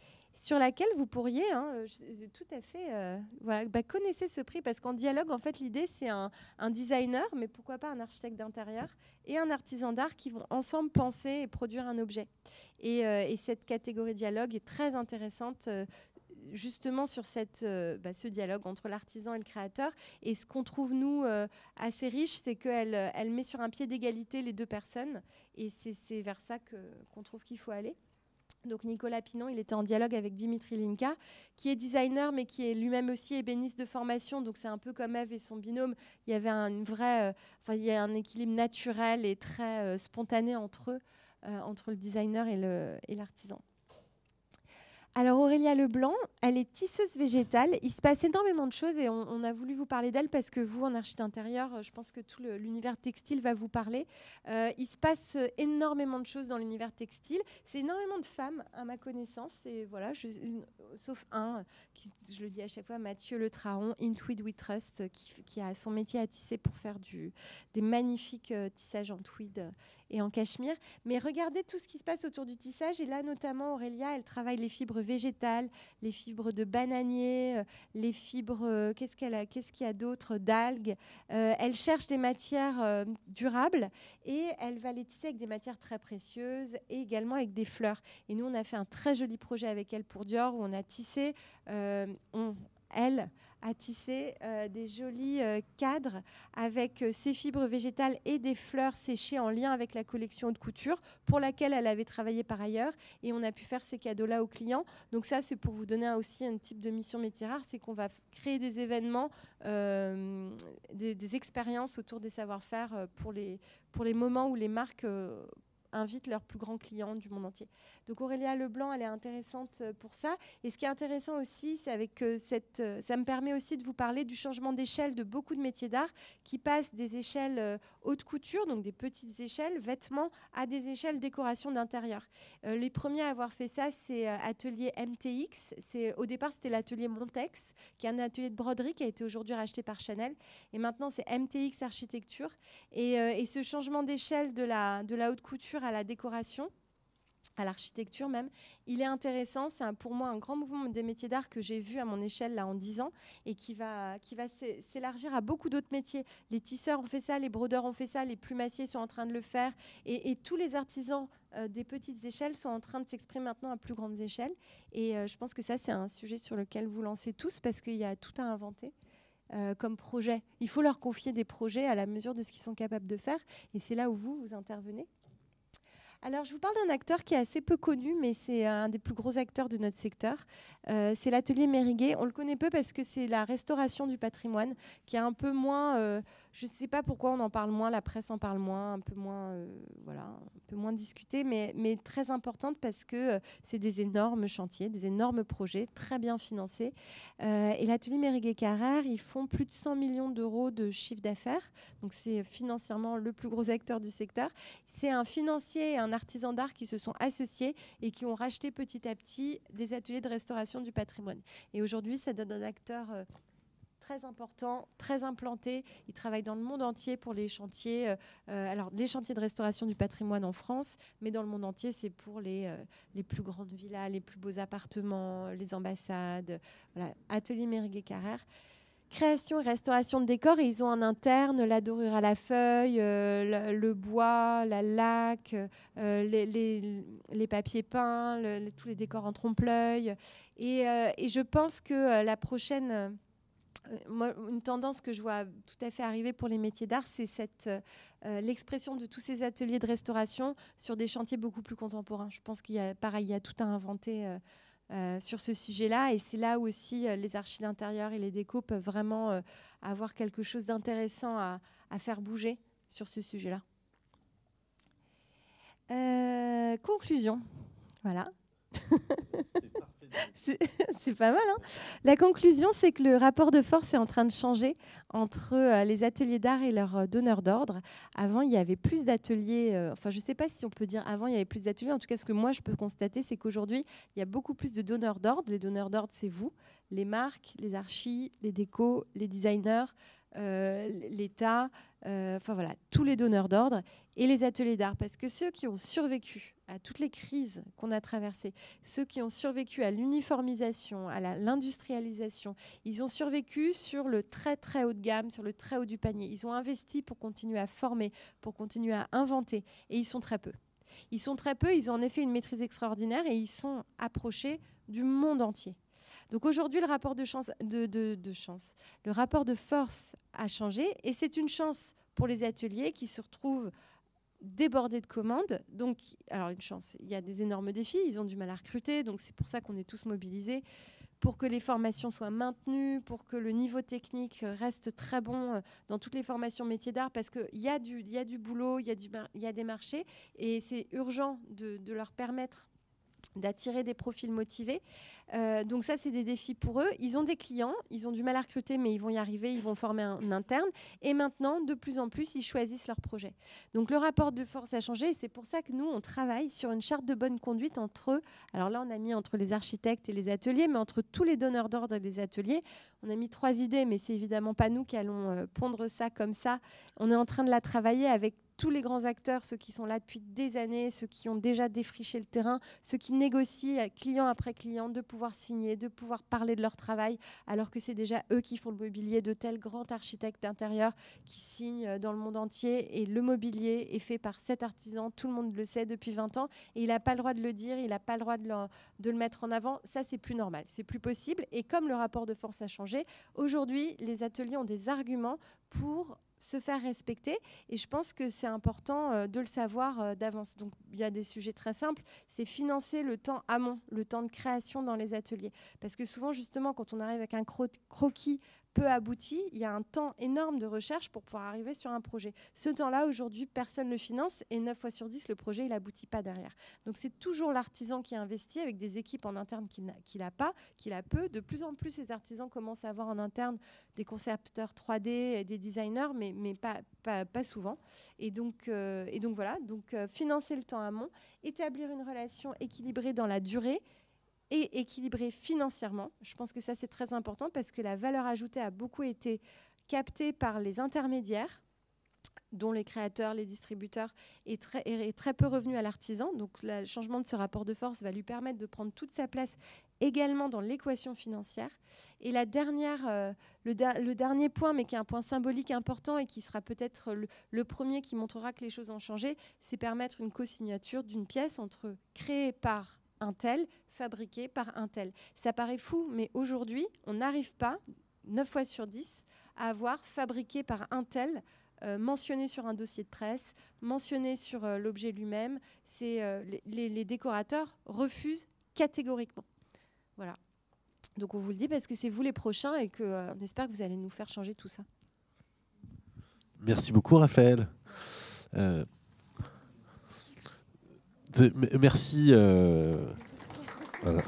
sur laquelle vous pourriez hein, tout à fait euh, voilà, bah, connaissez ce prix, parce qu'en dialogue, en fait, l'idée, c'est un, un designer, mais pourquoi pas un architecte d'intérieur et un artisan d'art qui vont ensemble penser et produire un objet. Et, euh, et cette catégorie dialogue est très intéressante, euh, justement sur cette, euh, bah, ce dialogue entre l'artisan et le créateur. Et ce qu'on trouve, nous, euh, assez riche, c'est qu'elle elle met sur un pied d'égalité les deux personnes. Et c'est, c'est vers ça que, qu'on trouve qu'il faut aller. Donc Nicolas Pinon, il était en dialogue avec Dimitri Linka, qui est designer, mais qui est lui-même aussi ébéniste de formation. Donc c'est un peu comme Ève et son binôme. Il y avait un, une vraie, euh, enfin, il y a un équilibre naturel et très euh, spontané entre eux, euh, entre le designer et, le, et l'artisan. Alors Aurélia Leblanc, elle est tisseuse végétale. Il se passe énormément de choses et on, on a voulu vous parler d'elle parce que vous, en archi d'intérieur, je pense que tout le, l'univers textile va vous parler. Euh, il se passe énormément de choses dans l'univers textile. C'est énormément de femmes, à ma connaissance. Et voilà, je, une, sauf un, qui, je le dis à chaque fois, Mathieu Le Traon, In Tweed We Trust, qui, qui a son métier à tisser pour faire du, des magnifiques euh, tissages en tweed et en cachemire. Mais regardez tout ce qui se passe autour du tissage. Et là, notamment, Aurélia, elle travaille les fibres végétales, les fibres de bananier, euh, les fibres, euh, qu'est-ce qu'elle a, qu'est-ce qu'il y a d'autre, d'algues. Euh, elle cherche des matières euh, durables et elle va les tisser avec des matières très précieuses et également avec des fleurs. Et nous, on a fait un très joli projet avec elle pour Dior où on a tissé, euh, on, elle a tissé euh, des jolis euh, cadres avec euh, ces fibres végétales et des fleurs séchées en lien avec la collection haute couture pour laquelle elle avait travaillé par ailleurs, et on a pu faire ces cadeaux-là aux clients. Donc ça, c'est pour vous donner aussi un type de mission métier rare, c'est qu'on va f- créer des événements, euh, des, des expériences autour des savoir-faire euh, pour les, pour les moments où les marques euh, invitent leurs plus grands clients du monde entier. Donc Aurélia Leblanc, elle est intéressante pour ça. Et ce qui est intéressant aussi, c'est avec euh, cette, euh, ça me permet aussi de vous parler du changement d'échelle de beaucoup de métiers d'art qui passent des échelles euh, haute couture, donc des petites échelles vêtements, à des échelles décoration d'intérieur. Euh, les premiers à avoir fait ça, c'est euh, Atelier M T X. C'est, au départ, c'était l'atelier Montex, qui est un atelier de broderie qui a été aujourd'hui racheté par Chanel. Et maintenant, c'est M T X Architecture. Et, euh, et ce changement d'échelle de la, de la haute couture à la décoration, à l'architecture même, il est intéressant. C'est un, pour moi un grand mouvement des métiers d'art que j'ai vu à mon échelle là en dix ans et qui va, qui va s'élargir à beaucoup d'autres métiers. Les tisseurs ont fait ça, les brodeurs ont fait ça, les plumassiers sont en train de le faire et, et tous les artisans euh, des petites échelles sont en train de s'exprimer maintenant à plus grandes échelles. Et euh, je pense que ça, c'est un sujet sur lequel vous lancez tous parce qu'il y a tout à inventer. euh, comme projet. Il faut leur confier des projets à la mesure de ce qu'ils sont capables de faire. Et c'est là où vous, vous intervenez. Alors, je vous parle d'un acteur qui est assez peu connu, mais c'est un des plus gros acteurs de notre secteur. Euh, c'est l'atelier Mériguet. On le connaît peu parce que c'est la restauration du patrimoine qui est un peu moins... Euh, je ne sais pas pourquoi on en parle moins, la presse en parle moins, un peu moins, euh, voilà, un peu moins discuté, mais, mais très importante parce que euh, c'est des énormes chantiers, des énormes projets, très bien financés. Euh, et l'atelier Mériguet-Carrère, ils font plus de cent millions d'euros de chiffre d'affaires. Donc, c'est financièrement le plus gros acteur du secteur. C'est un financier et un artisans d'art qui se sont associés et qui ont racheté petit à petit des ateliers de restauration du patrimoine. Et aujourd'hui, ça donne un acteur euh, très important, très implanté. Il travaille dans le monde entier pour les chantiers, euh, alors les chantiers de restauration du patrimoine en France, mais dans le monde entier, c'est pour les, euh, les plus grandes villas, les plus beaux appartements, les ambassades. Voilà, atelier Mériguet-Carrère. Création et restauration de décors, et ils ont en interne la dorure à la feuille, euh, le, le bois, la laque, euh, les, les, les papiers peints, le, le, tous les décors en trompe-l'œil. Et, euh, et je pense que euh, la prochaine, euh, moi, une tendance que je vois tout à fait arriver pour les métiers d'art, c'est cette, euh, l'expression de tous ces ateliers de restauration sur des chantiers beaucoup plus contemporains. Je pense qu'il y a, pareil, il y a tout à inventer. Euh, Euh, sur ce sujet-là, et c'est là où aussi euh, les archives d'intérieur et les décos peuvent vraiment euh, avoir quelque chose d'intéressant à, à faire bouger sur ce sujet-là. Euh, conclusion, voilà. C'est c'est pas mal, hein. La conclusion, c'est que le rapport de force est en train de changer entre euh, les ateliers d'art et leurs euh, donneurs d'ordre. Avant, il y avait plus d'ateliers. Euh, enfin, je ne sais pas si on peut dire avant, il y avait plus d'ateliers. En tout cas, ce que moi, je peux constater, c'est qu'aujourd'hui, il y a beaucoup plus de donneurs d'ordre. Les donneurs d'ordre, c'est vous, les marques, les archis, les décos, les designers, euh, l'État, euh, enfin voilà, tous les donneurs d'ordre et les ateliers d'art. Parce que ceux qui ont survécu à toutes les crises qu'on a traversées, ceux qui ont survécu à l'uniformisation, à la, l'industrialisation, ils ont survécu sur le très très haut de gamme, sur le très haut du panier. Ils ont investi pour continuer à former, pour continuer à inventer, et ils sont très peu. Ils sont très peu, ils ont en effet une maîtrise extraordinaire et ils sont approchés du monde entier. Donc aujourd'hui, le rapport de chance, de, de, de chance, le rapport de force a changé, et c'est une chance pour les ateliers qui se retrouvent débordés de commandes. Donc, alors une chance, il y a des énormes défis, ils ont du mal à recruter, donc c'est pour ça qu'on est tous mobilisés pour que les formations soient maintenues, pour que le niveau technique reste très bon dans toutes les formations métiers d'art, parce qu'il y a du, y a du boulot, il y a du, il y a des marchés, et c'est urgent de, de leur permettre d'attirer des profils motivés. Euh, donc ça, c'est des défis pour eux. Ils ont des clients, ils ont du mal à recruter, mais ils vont y arriver, ils vont former un, un interne. Et maintenant, de plus en plus, ils choisissent leur projet. Donc le rapport de force a changé, et c'est pour ça que nous, on travaille sur une charte de bonne conduite entre eux. Alors là, on a mis entre les architectes et les ateliers, mais entre tous les donneurs d'ordre et les ateliers, on a mis trois idées, mais c'est évidemment pas nous qui allons euh, pondre ça comme ça. On est en train de la travailler avec tous les grands acteurs, ceux qui sont là depuis des années, ceux qui ont déjà défriché le terrain, ceux qui négocient client après client de pouvoir signer, de pouvoir parler de leur travail, alors que c'est déjà eux qui font le mobilier, de tels grands architectes d'intérieur qui signent dans le monde entier. Et le mobilier est fait par cet artisan, tout le monde le sait depuis vingt ans, et il n'a pas le droit de le dire, il n'a pas le droit de le, de le mettre en avant. Ça, c'est plus normal, c'est plus possible. Et comme le rapport de force a changé, aujourd'hui, les ateliers ont des arguments pour se faire respecter, et je pense que c'est important euh, de le savoir euh, d'avance. Donc il y a des sujets très simples, c'est financer le temps amont, le temps de création dans les ateliers, parce que souvent justement quand on arrive avec un cro- croquis peu abouti, il y a un temps énorme de recherche pour pouvoir arriver sur un projet. Ce temps-là, aujourd'hui, personne ne le finance, et neuf fois sur dix, le projet, il n'aboutit pas derrière. Donc c'est toujours l'artisan qui investit avec des équipes en interne qui n'a, qui l'a pas, qui l'a peu. De plus en plus, les artisans commencent à avoir en interne des concepteurs trois D, des designers, mais, mais pas, pas, pas souvent. Et donc, euh, et donc voilà, donc, euh, financer le temps amont, établir une relation équilibrée dans la durée, et équilibré financièrement. Je pense que ça, c'est très important, parce que la valeur ajoutée a beaucoup été captée par les intermédiaires, dont les créateurs, les distributeurs, et très, et très peu revenu à l'artisan. Donc le changement de ce rapport de force va lui permettre de prendre toute sa place également dans l'équation financière. Et la dernière, euh, le, da- le dernier point, mais qui est un point symbolique important et qui sera peut-être le, le premier qui montrera que les choses ont changé, c'est permettre une co-signature d'une pièce entre créée par un tel, fabriqué par un tel. Ça paraît fou, mais aujourd'hui, on n'arrive pas, neuf fois sur dix à avoir fabriqué par un tel, euh, mentionné sur un dossier de presse, mentionné sur euh, l'objet lui-même. C'est, euh, les, les, les décorateurs refusent catégoriquement. Voilà. Donc on vous le dit parce que c'est vous les prochains et qu'on euh, espère que vous allez nous faire changer tout ça. Merci beaucoup, Raphaël. Euh, de, merci. Euh, voilà.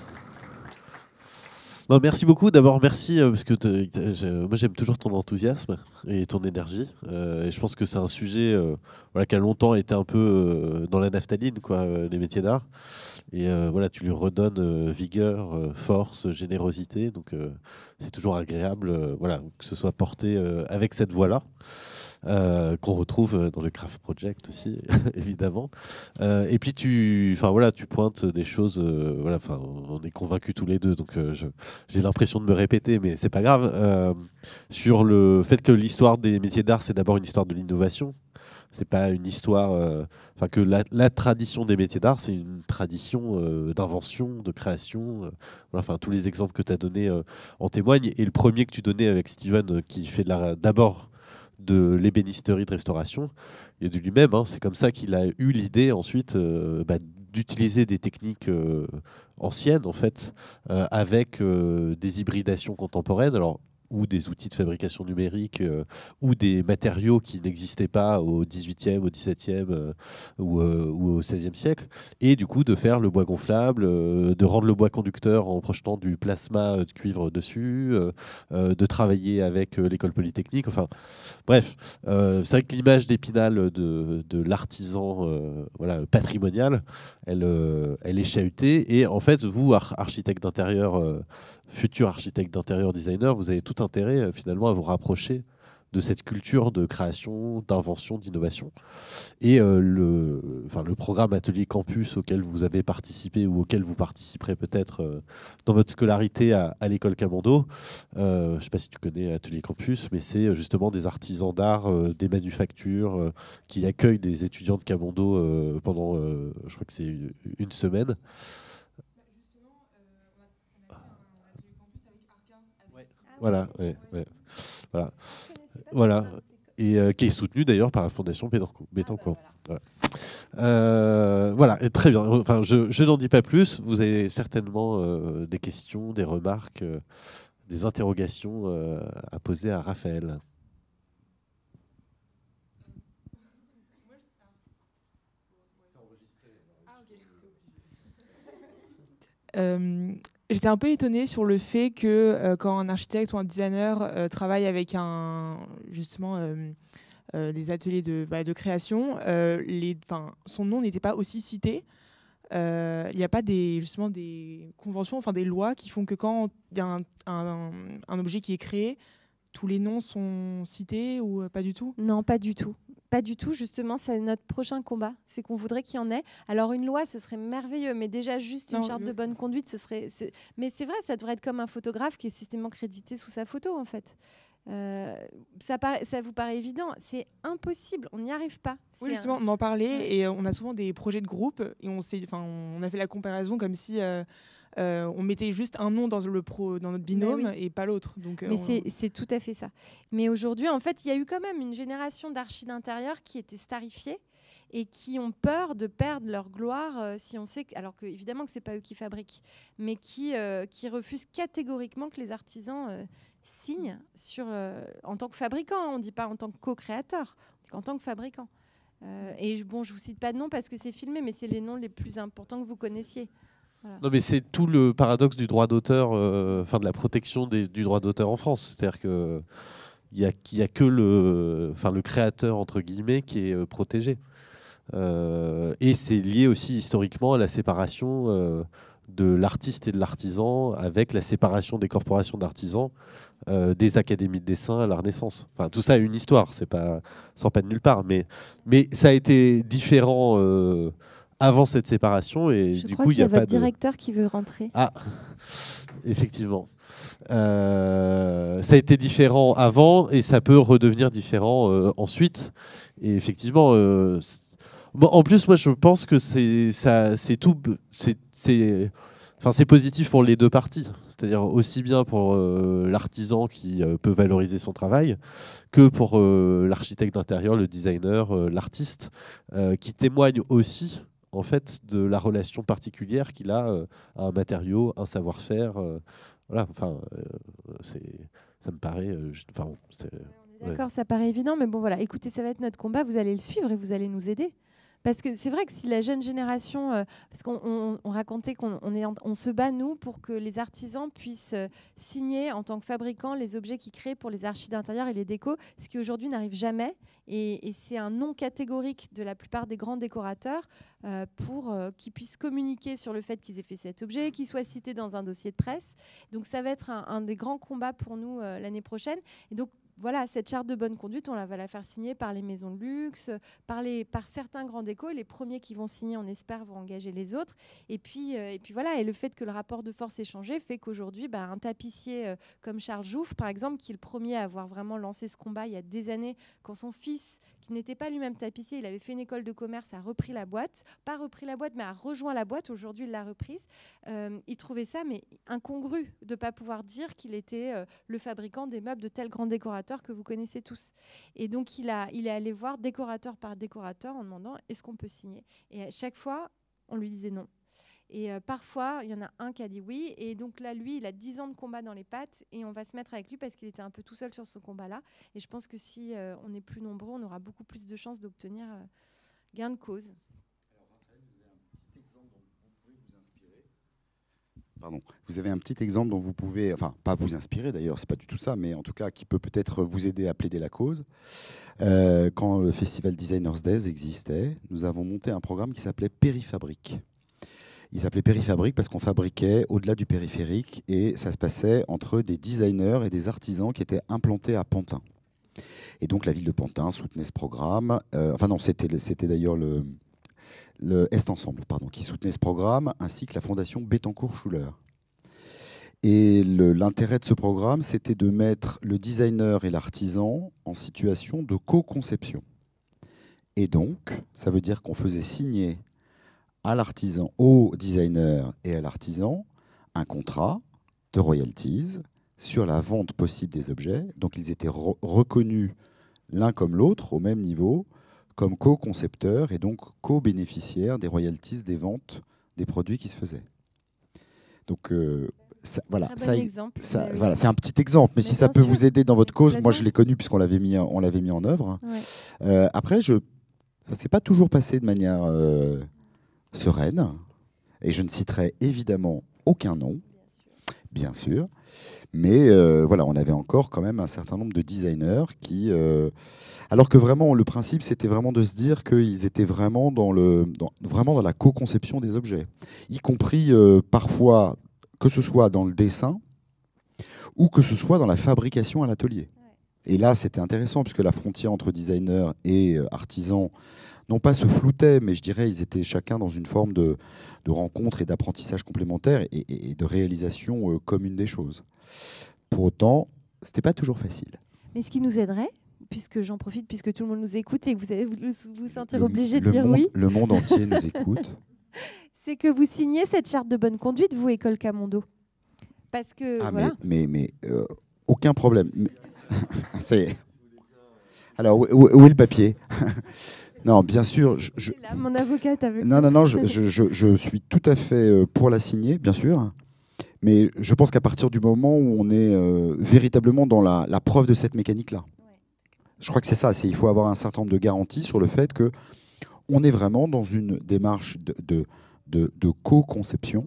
Non, merci beaucoup. D'abord, merci euh, parce que te, te, moi j'aime toujours ton enthousiasme et ton énergie. Euh, et je pense que c'est un sujet euh, voilà, qui a longtemps été un peu euh, dans la naphtaline, quoi, euh, les métiers d'art. Et euh, voilà, tu lui redonnes euh, vigueur, euh, force, générosité. Donc euh, c'est toujours agréable, euh, voilà, que ce soit porté euh, avec cette voix-là. Euh, qu'on retrouve dans le Craft Project aussi, évidemment. Euh, et puis tu, enfin voilà, tu pointes des choses. Euh, voilà, enfin, on est convaincus tous les deux, donc euh, je, j'ai l'impression de me répéter, mais c'est pas grave. Euh, sur le fait que l'histoire des métiers d'art, c'est d'abord une histoire de l'innovation. C'est pas une histoire. Enfin, euh, que la, la tradition des métiers d'art, c'est une tradition euh, d'invention, de création. Euh, voilà, enfin, tous les exemples que tu as donnés euh, en témoignent. Et le premier que tu donnais avec Steven, euh, qui fait de la, d'abord de l'ébénisterie de restauration, et de lui-même, hein, c'est comme ça qu'il a eu l'idée ensuite euh, bah, d'utiliser des techniques euh, anciennes en fait, euh, avec euh, des hybridations contemporaines. Alors, ou des outils de fabrication numérique, euh, ou des matériaux qui n'existaient pas au dix-huitième, au dix-septième euh, ou, euh, ou au seizième siècle, et du coup de faire le bois gonflable, euh, de rendre le bois conducteur en projetant du plasma de cuivre dessus, euh, euh, de travailler avec euh, l'école polytechnique, enfin bref, euh, c'est vrai que l'image d'Épinal de, de l'artisan euh, voilà, patrimonial, elle, euh, elle est chahutée, et en fait vous, ar architecte d'intérieur, euh, futur architecte d'intérieur designer, vous avez tout intérêt euh, finalement à vous rapprocher de cette culture de création, d'invention, d'innovation. Et euh, le, enfin, le programme Atelier Campus auquel vous avez participé ou auquel vous participerez peut-être euh, dans votre scolarité à, à l'école Camondo, euh, je ne sais pas si tu connais Atelier Campus, mais c'est justement des artisans d'art, euh, des manufactures euh, qui accueillent des étudiants de Camondo euh, pendant, euh, je crois que c'est une, une semaine. Voilà, ouais, ouais. Voilà. Voilà. Et euh, qui est soutenu d'ailleurs par la Fondation Bettencourt. Voilà. Euh, voilà, et très bien. Enfin, je, je n'en dis pas plus. Vous avez certainement euh, des questions, des remarques, euh, des interrogations euh, à poser à Raphaël. Euh, J'étais un peu étonnée sur le fait que euh, quand un architecte ou un designer euh, travaille avec un, justement euh, euh, des ateliers de, bah, de création, euh, les, son nom n'était pas aussi cité. Il euh, n'y a pas des, justement des conventions, enfin des lois qui font que quand il y a un, un, un objet qui est créé, tous les noms sont cités ou pas du tout? Non, pas du tout. Pas du tout, justement, c'est notre prochain combat. C'est qu'on voudrait qu'il y en ait. Alors, une loi, ce serait merveilleux, mais déjà, juste une non, charte le... de bonne conduite, ce serait... Mais c'est vrai, ça devrait être comme un photographe qui est systématiquement crédité sous sa photo, en fait. Euh, ça, paraît, ça vous paraît évident? C'est impossible, on n'y arrive pas. Oui, justement, un... on en parlait, ouais. Et on a souvent des projets de groupe, et on, on a fait la comparaison comme si... Euh, Euh, on mettait juste un nom dans, le pro, dans notre binôme oui. Et pas l'autre. Donc, mais euh, c'est tout à fait ça. Mais aujourd'hui, en fait, il y a eu quand même une génération d'archis d'intérieur qui étaient starifiés et qui ont peur de perdre leur gloire euh, si on sait que, alors que évidemment que c'est pas eux qui fabriquent, mais qui euh, qui refusent catégoriquement que les artisans euh, signent sur euh, en tant que fabricant. On dit pas en tant que co-créateur, on dit en tant que fabricant. Euh, et bon, je vous cite pas de nom parce que c'est filmé, mais c'est les noms les plus importants que vous connaissiez. Voilà. Non, mais c'est tout le paradoxe du droit d'auteur, euh, enfin de la protection des, du droit d'auteur en France. C'est-à-dire que il y a, y a que le, enfin le créateur entre guillemets qui est euh, protégé. Euh, et c'est lié aussi historiquement à la séparation euh, de l'artiste et de l'artisan, avec la séparation des corporations d'artisans, euh, des académies de dessin à la Renaissance. Enfin, tout ça a une histoire. C'est pas, sans pas de nulle part. Mais, mais ça a été différent. Euh, avant cette séparation, et je du crois coup, il y a, y a votre pas directeur de... qui veut rentrer. Ah, effectivement. Euh, ça a été différent avant, et ça peut redevenir différent euh, ensuite. Et effectivement, euh, en plus, moi, je pense que c'est ça, c'est tout, c'est Enfin, c'est positif pour les deux parties, c'est-à-dire aussi bien pour euh, l'artisan qui euh, peut valoriser son travail que pour euh, l'architecte d'intérieur, le designer, euh, l'artiste, euh, qui témoigne aussi en fait de la relation particulière qu'il a euh, à un matériau, un savoir-faire. Euh, voilà, enfin, euh, c'est, ça me paraît. Euh, juste- enfin, bon, c'est- D'accord, ouais. ça paraît évident, mais bon voilà, écoutez, ça va être notre combat, vous allez le suivre et vous allez nous aider. Parce que c'est vrai que si la jeune génération, euh, parce qu'on on, on racontait qu'on on est en- on se bat, nous, pour que les artisans puissent euh, signer en tant que fabricants les objets qu'ils créent pour les archis d'intérieur et les décos, ce qui aujourd'hui n'arrive jamais. Et, et c'est un non catégorique de la plupart des grands décorateurs euh, pour euh, qu'ils puissent communiquer sur le fait qu'ils aient fait cet objet, qu'il soit cité dans un dossier de presse. Donc ça va être un, un des grands combats pour nous euh, l'année prochaine. Et donc, voilà, cette charte de bonne conduite, on la va la faire signer par les maisons de luxe, par, les, par certains grands décos. Les premiers qui vont signer, on espère, vont engager les autres. Et puis, euh, et puis voilà, et le fait que le rapport de force ait changé fait qu'aujourd'hui, bah, un tapissier euh, comme Charles Jouffre, par exemple, qui est le premier à avoir vraiment lancé ce combat il y a des années, quand son fils, qui n'était pas lui-même tapissier, il avait fait une école de commerce, a repris la boîte, pas repris la boîte, mais a rejoint la boîte. Aujourd'hui, il l'a reprise. Euh, il trouvait ça mais incongru de ne pas pouvoir dire qu'il était euh, le fabricant des meubles de tel grand décorateur que vous connaissez tous. Et donc, il, a, il est allé voir décorateur par décorateur en demandant est-ce qu'on peut signer. Et à chaque fois, on lui disait non. Et euh, parfois, il y en a un qui a dit oui. Et donc là, lui, il a dix ans de combat dans les pattes. Et on va se mettre avec lui parce qu'il était un peu tout seul sur ce combat-là. Et je pense que si euh, on est plus nombreux, on aura beaucoup plus de chances d'obtenir euh, gain de cause. Pardon. Vous avez un petit exemple dont vous pouvez, enfin pas vous inspirer d'ailleurs, c'est pas du tout ça, mais en tout cas qui peut peut-être vous aider à plaider la cause. Euh, quand le Festival Designers Days existait, nous avons monté un programme qui s'appelait Périfabrique. Il s'appelait Périfabrique parce qu'on fabriquait au-delà du périphérique et ça se passait entre des designers et des artisans qui étaient implantés à Pantin. Et donc la ville de Pantin soutenait ce programme. Euh, enfin non, c'était, c'était d'ailleurs le... le Est Ensemble, pardon, qui soutenait ce programme, ainsi que la fondation Bettencourt-Schuller. Et le, l'intérêt de ce programme, c'était de mettre le designer et l'artisan en situation de co-conception. Et donc, ça veut dire qu'on faisait signer à l'artisan, au designer et à l'artisan, un contrat de royalties sur la vente possible des objets. Donc, ils étaient re- reconnus l'un comme l'autre, au même niveau, comme co-concepteurs et donc co-bénéficiaires des royalties des ventes des produits qui se faisaient. Donc euh, ça, voilà, Très ça, bon exemple. ça, Mais oui. voilà, c'est un petit exemple, mais, Mais si ça bien peut sûr. vous aider dans votre cause, moi Complètement. je l'ai connu puisqu'on l'avait mis, on l'avait mis en œuvre. Ouais. Euh, après, je, ça ne s'est pas toujours passé de manière euh, sereine, et je ne citerai évidemment aucun nom, bien sûr. Mais euh, voilà, on avait encore quand même un certain nombre de designers qui... Euh, alors que vraiment, le principe, c'était vraiment de se dire qu'ils étaient vraiment dans, le, dans, vraiment dans la co-conception des objets. Y compris euh, parfois, que ce soit dans le dessin ou que ce soit dans la fabrication à l'atelier. Et là, c'était intéressant, puisque la frontière entre designer et euh, artisan, non pas se floutait, mais je dirais ils étaient chacun dans une forme de, de rencontre et d'apprentissage complémentaire et, et, et de réalisation euh, commune des choses. Pour autant, ce n'était pas toujours facile. Mais ce qui nous aiderait, puisque j'en profite, puisque tout le monde nous écoute et que vous allez vous, vous sentir Le- obligé de le dire monde, oui, Le monde entier nous écoute. c'est que vous signez cette charte de bonne conduite, vous, École Camondo. Parce que, Ah, voilà. mais, mais, mais euh, aucun problème. Mais- C'est... Alors, où, où- où est le papier? Non, bien sûr. Je, je- C'est là, mon avocat est avec Non, nous. non, non, je, je- je- je suis tout à fait euh, pour la signer, bien sûr. Mais je pense qu'à partir du moment où on est euh, véritablement dans la, la preuve de cette mécanique-là, je crois que c'est ça. C'est, il faut avoir un certain nombre de garanties sur le fait que on est vraiment dans une démarche de, de, de, de co-conception.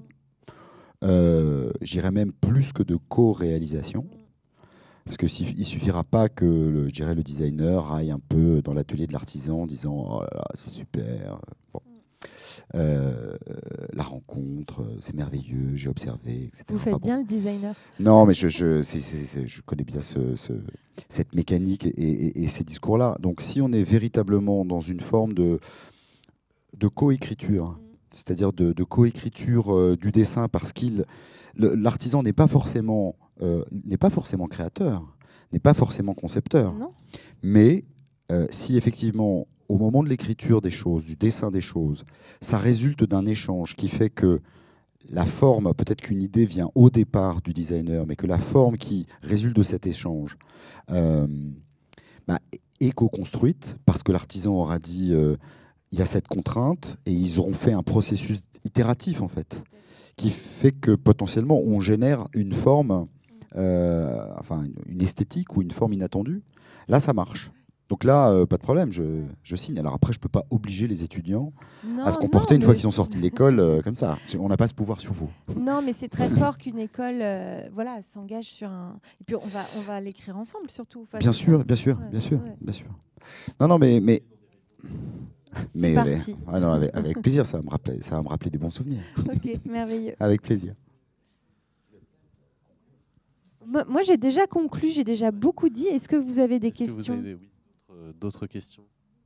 Euh, j'irais même plus que de co-réalisation. Parce qu'il ne suffira pas que le, je dirais, le designer aille un peu dans l'atelier de l'artisan en disant « Oh là là, c'est super, bon. euh, la rencontre, c'est merveilleux, j'ai observé, et cetera » Vous faites Enfin, bon. bien le designer. Non, mais je, je, c'est, c'est, c'est, je connais bien ce, ce, cette mécanique et, et, et ces discours-là. Donc si on est véritablement dans une forme de, de coécriture, c'est-à-dire de, de coécriture euh, du dessin, parce qu'il le, l'artisan n'est pas forcément euh, n'est pas forcément créateur, n'est pas forcément concepteur, Non. mais euh, si effectivement au moment de l'écriture des choses, du dessin des choses, ça résulte d'un échange qui fait que la forme, peut-être qu'une idée vient au départ du designer, mais que la forme qui résulte de cet échange euh, bah, est co-construite, parce que l'artisan aura dit euh, il y a cette contrainte, et ils auront fait un processus itératif, en fait, qui fait que potentiellement on génère une forme, euh, enfin une esthétique ou une forme inattendue. Là, ça marche. Donc là, euh, pas de problème, je, je signe. Alors après, je ne peux pas obliger les étudiants Non, à se comporter non, une mais- fois qu'ils sont sortis de l'école euh, comme ça. On n'a pas ce pouvoir sur vous. Non, mais c'est très fort qu'une école euh, voilà, s'engage sur un... Et puis on va, on va l'écrire ensemble, surtout. Enfin, Bien c'est sûr, ça. bien sûr, Ouais, bien sûr, ouais. bien sûr. Non, non, mais... mais... C'est mais parti. ah non, avec, avec plaisir, ça va, me rappeler, ça va me rappeler des bons souvenirs. Ok, merveilleux. Avec plaisir. Moi, moi, j'ai déjà conclu, j'ai déjà beaucoup dit. Est-ce que vous avez des Est-ce que vous questions? avez, oui, d'autres- d'autres questions?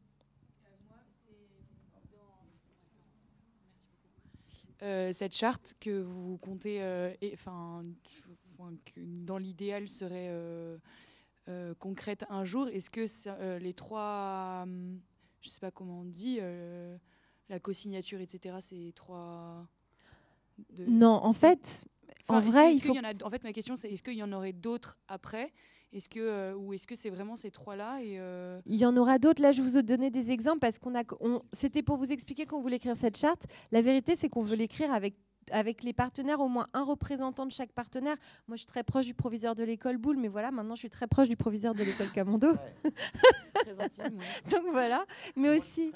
Euh, cette charte que vous comptez, euh, et, enfin, que dans l'idéal serait euh, euh, concrète un jour, est-ce que ça, euh, les trois, hum, je sais pas comment on dit, euh, la co-signature, et cetera, c'est trois... de- Non, en fait, Enfin, en est-ce que- vrai, est-ce il qu'il faut... y en a, en fait, ma question, c'est est-ce qu'il y en aurait d'autres après, est-ce que, euh, ou est-ce que c'est vraiment ces trois-là et euh, Il y en aura d'autres. Là, je vous ai donné des exemples parce qu'on a. on- C'était pour vous expliquer qu'on voulait écrire cette charte. La vérité, c'est qu'on veut l'écrire avec avec les partenaires, au moins un représentant de chaque partenaire. Moi, je suis très proche du proviseur de l'école Boulle, mais voilà, maintenant, je suis très proche du proviseur de l'école Camondo. très intime ouais. Donc voilà. Mais aussi.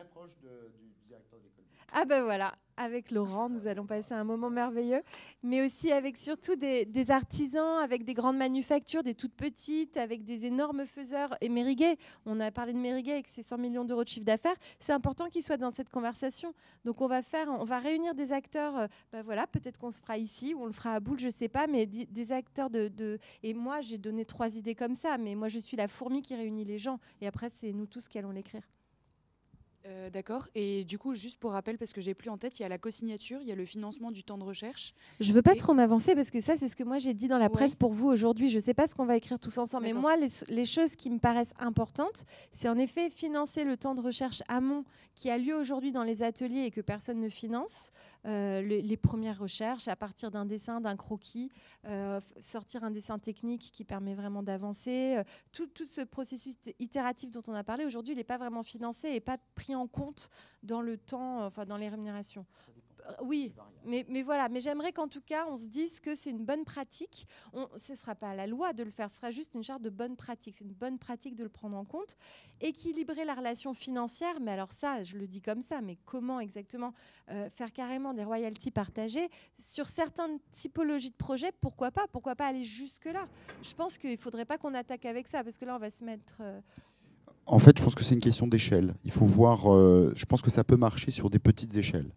Ah ben voilà, avec Laurent, nous allons passer un moment merveilleux, mais aussi avec surtout des, des artisans, avec des grandes manufactures, des toutes petites, avec des énormes faiseurs. Et Mériguet, on a parlé de Mériguet avec ses cent millions d'euros de chiffre d'affaires, c'est important qu'ils soient dans cette conversation. Donc on va faire, on va réunir des acteurs, euh, ben voilà, peut-être qu'on se fera ici, ou on le fera à Boulle, je sais pas, mais di- des acteurs de, de... Et moi, j'ai donné trois idées comme ça, mais moi, je suis la fourmi qui réunit les gens, et après, c'est nous tous qui allons l'écrire. Euh, D'accord. Et du coup, juste pour rappel, parce que j'ai plus en tête, il y a la co-signature, il y a le financement du temps de recherche. Je veux pas Et- trop m'avancer parce que ça, c'est ce que moi j'ai dit dans la Ouais. presse pour vous aujourd'hui. Je sais pas ce qu'on va écrire tous ensemble, mais D'accord. moi, les, les choses qui me paraissent importantes, c'est en effet financer le temps de recherche amont qui a lieu aujourd'hui dans les ateliers et que personne ne finance. Euh, le- les premières recherches à partir d'un dessin, d'un croquis, euh, f- sortir un dessin technique qui permet vraiment d'avancer. Euh, tout, tout ce processus t- itératif dont on a parlé aujourd'hui, il n'est pas vraiment financé et pas pris en compte dans le temps, euh, enfin dans les rémunérations. Euh, Oui, mais, mais voilà. Mais j'aimerais qu'en tout cas, on se dise que c'est une bonne pratique. On, ce ne sera pas la loi de le faire, ce sera juste une charte de bonne pratique. C'est une bonne pratique de le prendre en compte. Équilibrer la relation financière, mais alors ça, je le dis comme ça, mais comment exactement euh, faire carrément des royalties partagées sur certaines typologies de projets? Pourquoi pas? Pourquoi pas aller jusque-là? Je pense qu'il ne faudrait pas qu'on attaque avec ça, parce que là, on va se mettre... euh, En fait, je pense que c'est une question d'échelle. Il faut voir. Euh, je pense que ça peut marcher sur des petites échelles.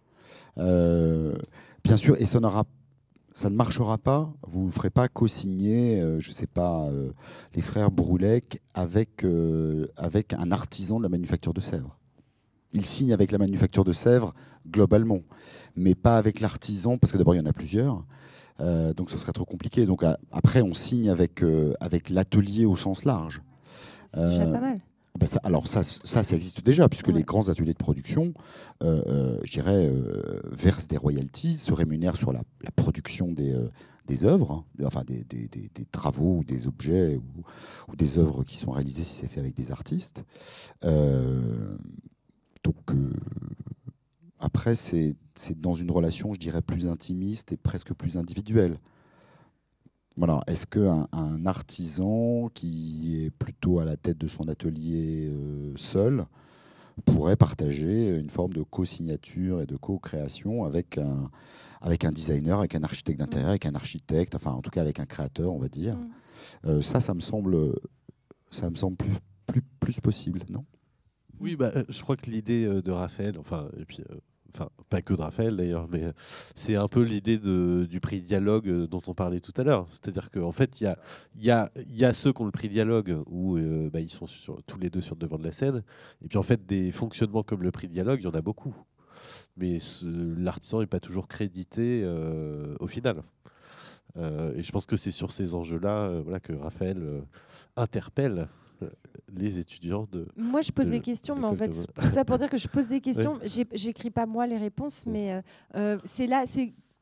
Euh, bien sûr, et ça, n'aura- ça ne marchera pas. Vous ne ferez pas co-signer, euh, je ne sais pas, euh, les frères Broulec avec, euh, avec un artisan de la manufacture de Sèvres. Ils signent avec la manufacture de Sèvres globalement, mais pas avec l'artisan, parce que d'abord, il y en a plusieurs. Euh, donc, ce serait trop compliqué. Donc, à- après, on signe avec, euh, avec l'atelier au sens large. c'est déjà Euh, pas mal. Ben ça, alors ça, ça, ça existe déjà, puisque Ouais. les grands ateliers de production, euh, euh, je dirais, euh, versent des royalties, se rémunèrent sur la, la production des, euh, des œuvres, hein, enfin des, des- des- des travaux ou des objets ou, ou des œuvres qui sont réalisées si c'est fait avec des artistes. Euh, donc euh, après, c'est c'est dans une relation, je dirais, plus intimiste et presque plus individuelle. Voilà. Est-ce qu'un un artisan qui est plutôt à la tête de son atelier euh, seul pourrait partager une forme de co-signature et de co-création avec un, avec un designer, avec un architecte d'intérieur, avec un architecte, enfin en tout cas avec un créateur, on va dire. Mm. Euh, ça, ça me semble, ça me semble plus, plus, plus possible, non? Oui, bah, euh, je crois que l'idée euh, de Raphaël, enfin, et puis, euh, enfin, pas que de Raphaël d'ailleurs, mais euh, c'est un peu l'idée de- du prix dialogue euh, dont on parlait tout à l'heure. C'est-à-dire qu'en fait, il y a, il y, a, il y a ceux qui ont le prix dialogue où euh, bah, ils sont sur- tous les deux sur le devant de la scène. Et puis en fait, des fonctionnements comme le prix dialogue, il y en a beaucoup. Mais ce- l'artisan n'est pas toujours crédité euh, au final. Euh, et je pense que c'est sur ces enjeux-là euh, voilà, que Raphaël euh, interpelle euh, les étudiants de, Moi, je pose de des questions, mais en l'école fait, de- tout ça pour dire que je pose des questions. J'ai- J'écris pas moi les réponses, mais euh, euh, c'est là, c'est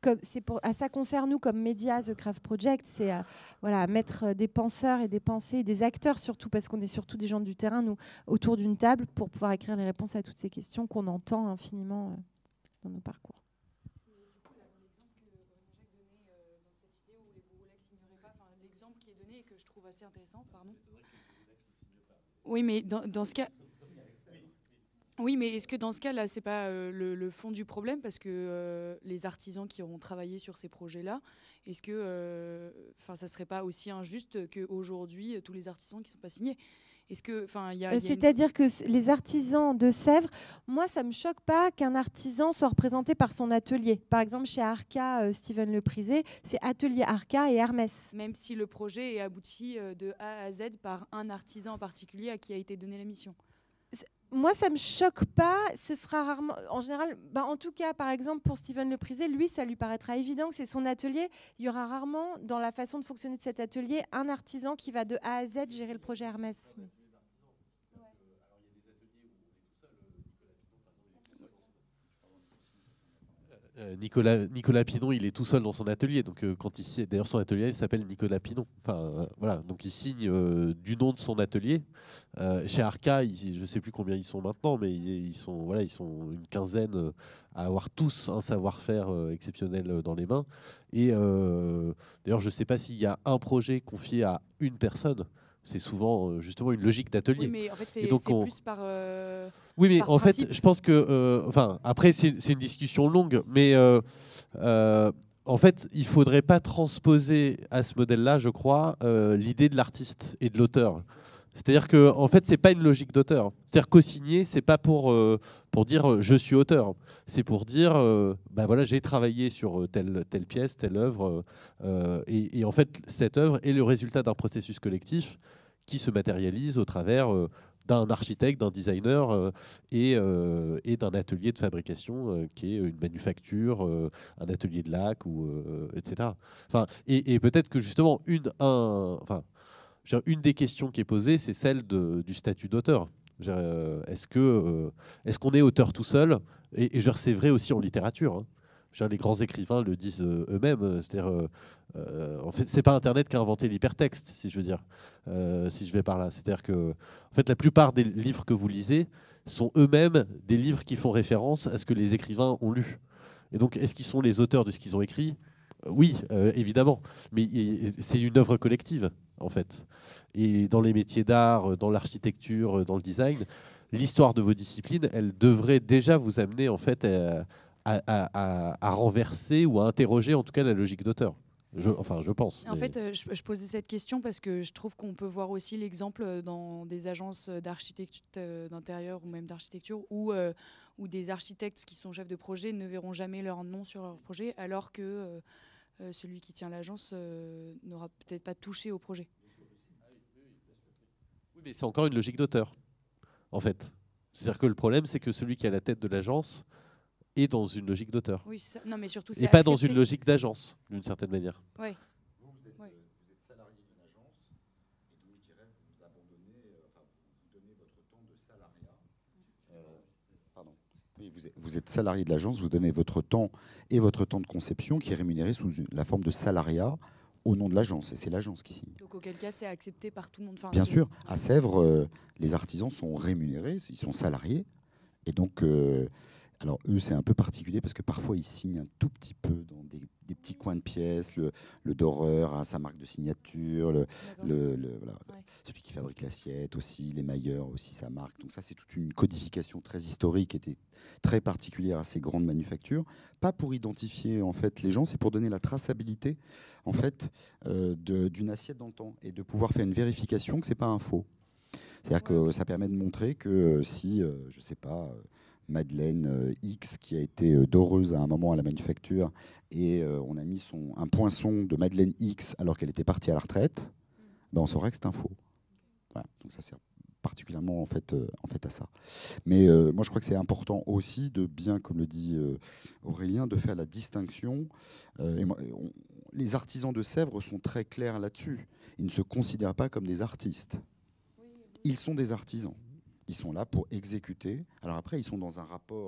comme, c'est pour, à ça qu'on sert, nous, comme média, The Craft Project, c'est euh, voilà, mettre des penseurs et des pensées, des acteurs surtout, parce qu'on est surtout des gens du terrain, nous, autour d'une table, pour pouvoir écrire les réponses à toutes ces questions qu'on entend infiniment euh, dans nos parcours. L'exemple qui est donné et que je trouve assez intéressant, pardon. Oui, mais dans, dans ce cas... Oui, mais est-ce que dans ce cas-là, c'est pas euh, le, le fond du problème, parce que euh, les artisans qui auront travaillé sur ces projets-là, est-ce que, enfin, euh, ça serait pas aussi injuste qu'aujourd'hui tous les artisans qui sont pas signés? Est-ce que, enfin, il y a, euh, y a c'est-à-dire une... que les artisans de Sèvres, moi, ça me choque pas qu'un artisan soit représenté par son atelier. Par exemple, chez Arca, euh, Steven Leprisé, c'est Atelier Arca et Hermès. Même si le projet est abouti euh, de A à Z par un artisan en particulier à qui a été donnée la mission. Moi, ça me choque pas. Ce sera rarement, en général, bah, en tout cas, par exemple, pour Steven Leprisé, lui, ça lui paraîtra évident que c'est son atelier. Il y aura rarement, dans la façon de fonctionner de cet atelier, un artisan qui va de A à Z gérer le projet Hermès. Euh, Nicolas, Nicolas Pinon, il est tout seul dans son atelier. Donc, euh, quand il, d'ailleurs, son atelier il s'appelle Nicolas Pinon. Enfin, euh, voilà. Donc, il signe euh, du nom de son atelier. Euh, chez Arca, il, je ne sais plus combien ils sont maintenant, mais ils, ils sont, voilà, ils sont une quinzaine euh, à avoir tous un savoir-faire euh, exceptionnel euh, dans les mains. Et euh, d'ailleurs, je ne sais pas s'il y a un projet confié à une personne. C'est souvent euh, justement une logique d'atelier. Oui, mais en fait, c'est on... plus par. Euh, oui, mais par en principe. fait, je pense que. Euh, enfin, après, c'est une discussion longue, mais euh, euh, en fait, il ne faudrait pas transposer à ce modèle-là, je crois, euh, l'idée de l'artiste et de l'auteur. C'est-à-dire que, en fait, c'est pas une logique d'auteur. C'est-à-dire co-signer, c'est pas pour euh, pour dire euh, je suis auteur. C'est pour dire euh, bah voilà, j'ai travaillé sur telle telle pièce, telle œuvre, euh, et, et en fait, cette œuvre est le résultat d'un processus collectif qui se matérialise au travers euh, d'un architecte, d'un designer euh, et, euh, et d'un atelier de fabrication euh, qui est une manufacture, euh, un atelier de lac, ou, euh, et cetera. Enfin, et, et peut-être que justement, une, un, enfin, une des questions qui est posée, c'est celle de, du statut d'auteur. Euh, est-ce que, euh, est-ce qu'on est auteur tout seul? Et, et c'est vrai aussi en littérature. Hein. Genre, les grands écrivains le disent euh, eux-mêmes. C'est-à-dire, euh, euh, en fait, c'est pas Internet qui a inventé l'hypertexte, si je veux dire, euh, si je vais par là. C'est-à-dire que, en fait, la plupart des livres que vous lisez sont eux-mêmes des livres qui font référence à ce que les écrivains ont lu. Et donc, est-ce qu'ils sont les auteurs de ce qu'ils ont écrit? Oui, euh, évidemment, mais c'est une œuvre collective, en fait. Et dans les métiers d'art, dans l'architecture, dans le design, l'histoire de vos disciplines, elle devrait déjà vous amener, en fait, à, à, à, à renverser ou à interroger, en tout cas, la logique d'auteur. Je, enfin, je pense. En mais... fait, euh, je, je posais cette question parce que je trouve qu'on peut voir aussi l'exemple dans des agences d'architecture d'intérieur ou même d'architecture où, euh, où des architectes qui sont chefs de projet ne verront jamais leur nom sur leur projet, alors que euh, euh, celui qui tient l'agence euh, n'aura peut-être pas touché au projet. Oui, mais c'est encore une logique d'auteur, en fait. C'est-à-dire que le problème, c'est que celui qui est à la tête de l'agence est dans une logique d'auteur. Oui, ça. Non, mais surtout, et pas accepté. Dans une logique d'agence, d'une certaine manière. Oui. Vous, vous êtes, ouais. vous êtes salarié d'une agence, et donc je dirais que vous abandonnez, euh, enfin, vous donnez votre temps de salariat. Euh, pardon. Oui, vous êtes, vous êtes salarié de l'agence, vous donnez votre temps et votre temps de conception qui est rémunéré sous une, la forme de salariat au nom de l'agence, et c'est l'agence qui signe. Donc auquel cas, c'est accepté par tout le monde. Enfin, bien sûr, à Sèvres, euh, les artisans sont rémunérés, ils sont salariés, et donc... Euh, alors eux, c'est un peu particulier parce que parfois ils signent un tout petit peu dans des, des petits coins de pièces. Le, le doreur a sa marque de signature, le, le, le, voilà, ouais. celui qui fabrique l'assiette aussi, l'émailleur aussi sa marque. Donc ça, c'est toute une codification très historique, qui était très particulière à ces grandes manufactures. Pas pour identifier en fait les gens, c'est pour donner la traçabilité en fait euh, de, d'une assiette dans le temps et de pouvoir faire une vérification que c'est pas un faux. C'est-à-dire ouais. que ça permet de montrer que euh, si, euh, je sais pas. Euh, Madeleine euh, X qui a été euh, doreuse à un moment à la manufacture et euh, on a mis son, un poinçon de Madeleine X alors qu'elle était partie à la retraite, ben on saurait que c'est un faux. Voilà. Donc ça sert particulièrement en fait, euh, en fait à ça. Mais euh, moi je crois que c'est important aussi de bien, comme le dit euh, Aurélien, de faire la distinction. Euh, et moi, on, les artisans de Sèvres sont très clairs là-dessus. Ils ne se considèrent pas comme des artistes. Ils sont des artisans. Ils sont là pour exécuter. Alors après, ils sont dans un rapport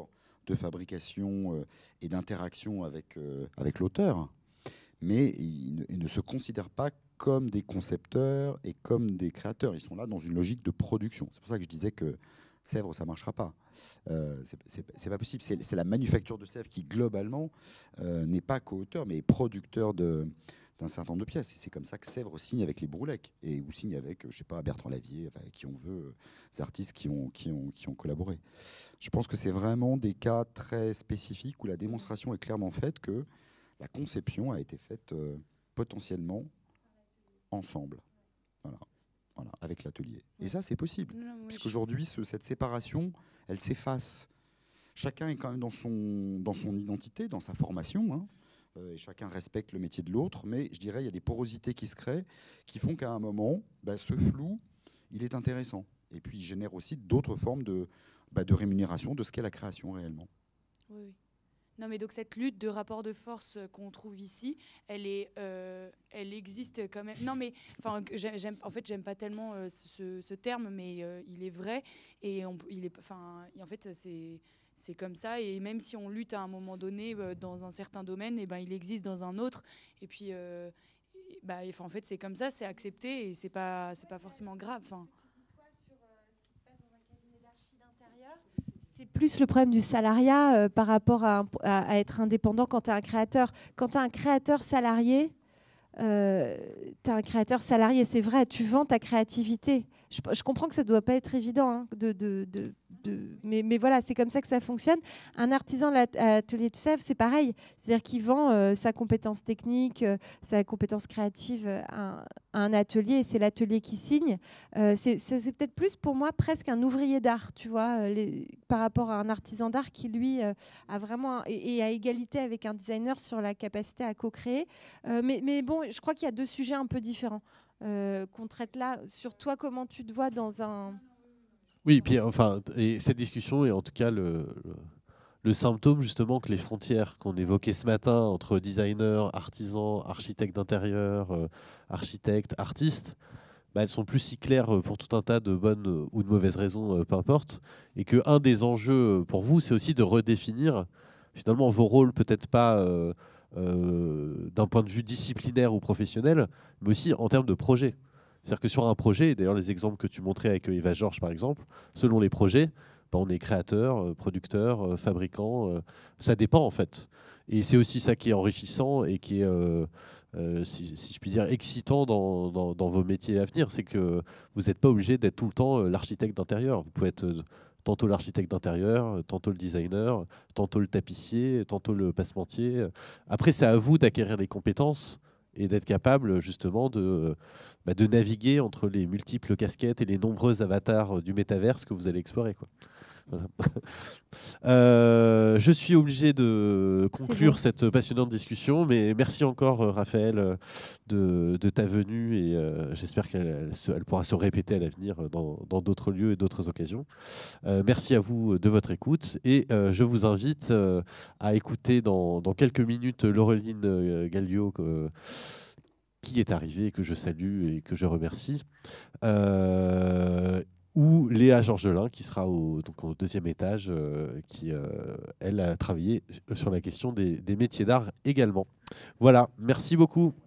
de fabrication euh, et d'interaction avec, euh, avec l'auteur, mais ils ne, ils ne se considèrent pas comme des concepteurs et comme des créateurs. Ils sont là dans une logique de production. C'est pour ça que je disais que Sèvres, ça ne marchera pas. Euh, c'est pas possible. C'est la manufacture de Sèvres qui, globalement, euh, n'est pas co-auteur, mais producteur de... d'un certain nombre de pièces. Et c'est comme ça que Sèvres signe avec les Broulecs et ou signe avec, je sais pas, Bertrand Lavier, enfin, qui on veut, euh, des artistes qui ont, qui, ont, qui ont collaboré. Je pense que c'est vraiment des cas très spécifiques où la démonstration est clairement faite que la conception a été faite euh, potentiellement ensemble, voilà, voilà, avec l'atelier. Et ça, c'est possible, puisqu'aujourd'hui, ce, cette séparation, elle s'efface. Chacun est quand même dans son, dans son identité, dans sa formation, hein. Et chacun respecte le métier de l'autre, mais je dirais il y a des porosités qui se créent qui font qu'à un moment, bah, ce flou, il est intéressant. Et puis il génère aussi d'autres formes de, bah, de rémunération de ce qu'est la création réellement. Oui, oui. Non, mais donc cette lutte de rapport de force qu'on trouve ici, elle est, euh, elle existe quand même. Non, mais enfin, j'aime, en fait, j'aime pas tellement euh, ce, ce terme, mais euh, il est vrai et on, il est, enfin, en fait, c'est. C'est comme ça, et même si on lutte à un moment donné euh, dans un certain domaine, et ben, il existe dans un autre. Et puis, euh, et, bah, et, en fait, c'est comme ça, c'est accepté, et c'est pas, c'est pas forcément grave. Enfin. C'est plus le problème du salariat euh, par rapport à, à, à être indépendant quand tu es un créateur. Quand tu es un créateur salarié, euh, tu es un créateur salarié, c'est vrai, tu vends ta créativité. Je, je comprends que ça ne doit pas être évident, hein, de, de, de, de, mais, mais voilà, c'est comme ça que ça fonctionne. Un artisan à l'atelier de Sèvres, c'est pareil. C'est-à-dire qu'il vend euh, sa compétence technique, euh, sa compétence créative à, à un atelier, et c'est l'atelier qui signe. Euh, c'est peut-être plus pour moi presque un ouvrier d'art, tu vois, euh, les, par rapport à un artisan d'art qui, lui, euh, a vraiment, et, et à égalité avec un designer sur la capacité à co-créer. Euh, mais, mais bon, je crois qu'il y a deux sujets un peu différents euh, qu'on traite là. Sur toi, comment tu te vois dans un... Oui, puis enfin, et cette discussion est en tout cas le, le, le symptôme justement que les frontières qu'on évoquait ce matin entre designers, artisans, architectes d'intérieur, euh, architectes, artistes, bah, elles sont plus si claires pour tout un tas de bonnes ou de mauvaises raisons, euh, peu importe. Et qu'un des enjeux pour vous, c'est aussi de redéfinir finalement vos rôles, peut-être pas euh, euh, d'un point de vue disciplinaire ou professionnel, mais aussi en termes de projet. C'est-à-dire que sur un projet, d'ailleurs les exemples que tu montrais avec Eva Georges par exemple, selon les projets, bah, on est créateur, euh, producteur, euh, fabricant, euh, ça dépend en fait. Et c'est aussi ça qui est enrichissant et qui est, euh, euh, si, si je puis dire, excitant dans, dans, dans vos métiers à venir. C'est que vous n'êtes pas obligé d'être tout le temps euh, l'architecte d'intérieur. Vous pouvez être euh, tantôt l'architecte d'intérieur, tantôt le designer, tantôt le tapissier, tantôt le passementier. Après, c'est à vous d'acquérir les compétences et d'être capable justement de, bah, de naviguer entre les multiples casquettes et les nombreux avatars du métaverse que vous allez explorer, quoi. Voilà. euh, je suis obligé de conclure bon. cette passionnante discussion, mais merci encore Raphaël de, de ta venue et euh, j'espère qu'elle elle, elle pourra se répéter à l'avenir dans d'autres lieux et d'autres occasions. Euh, merci à vous de votre écoute et euh, je vous invite euh, à écouter dans, dans quelques minutes Laureline euh, Gallio euh, qui est arrivée et que je salue et que je remercie. Euh, ou Léa Georgelin, qui sera au, donc au deuxième étage, euh, qui, euh, elle, a travaillé sur la question des, des métiers d'art également. Voilà, merci beaucoup.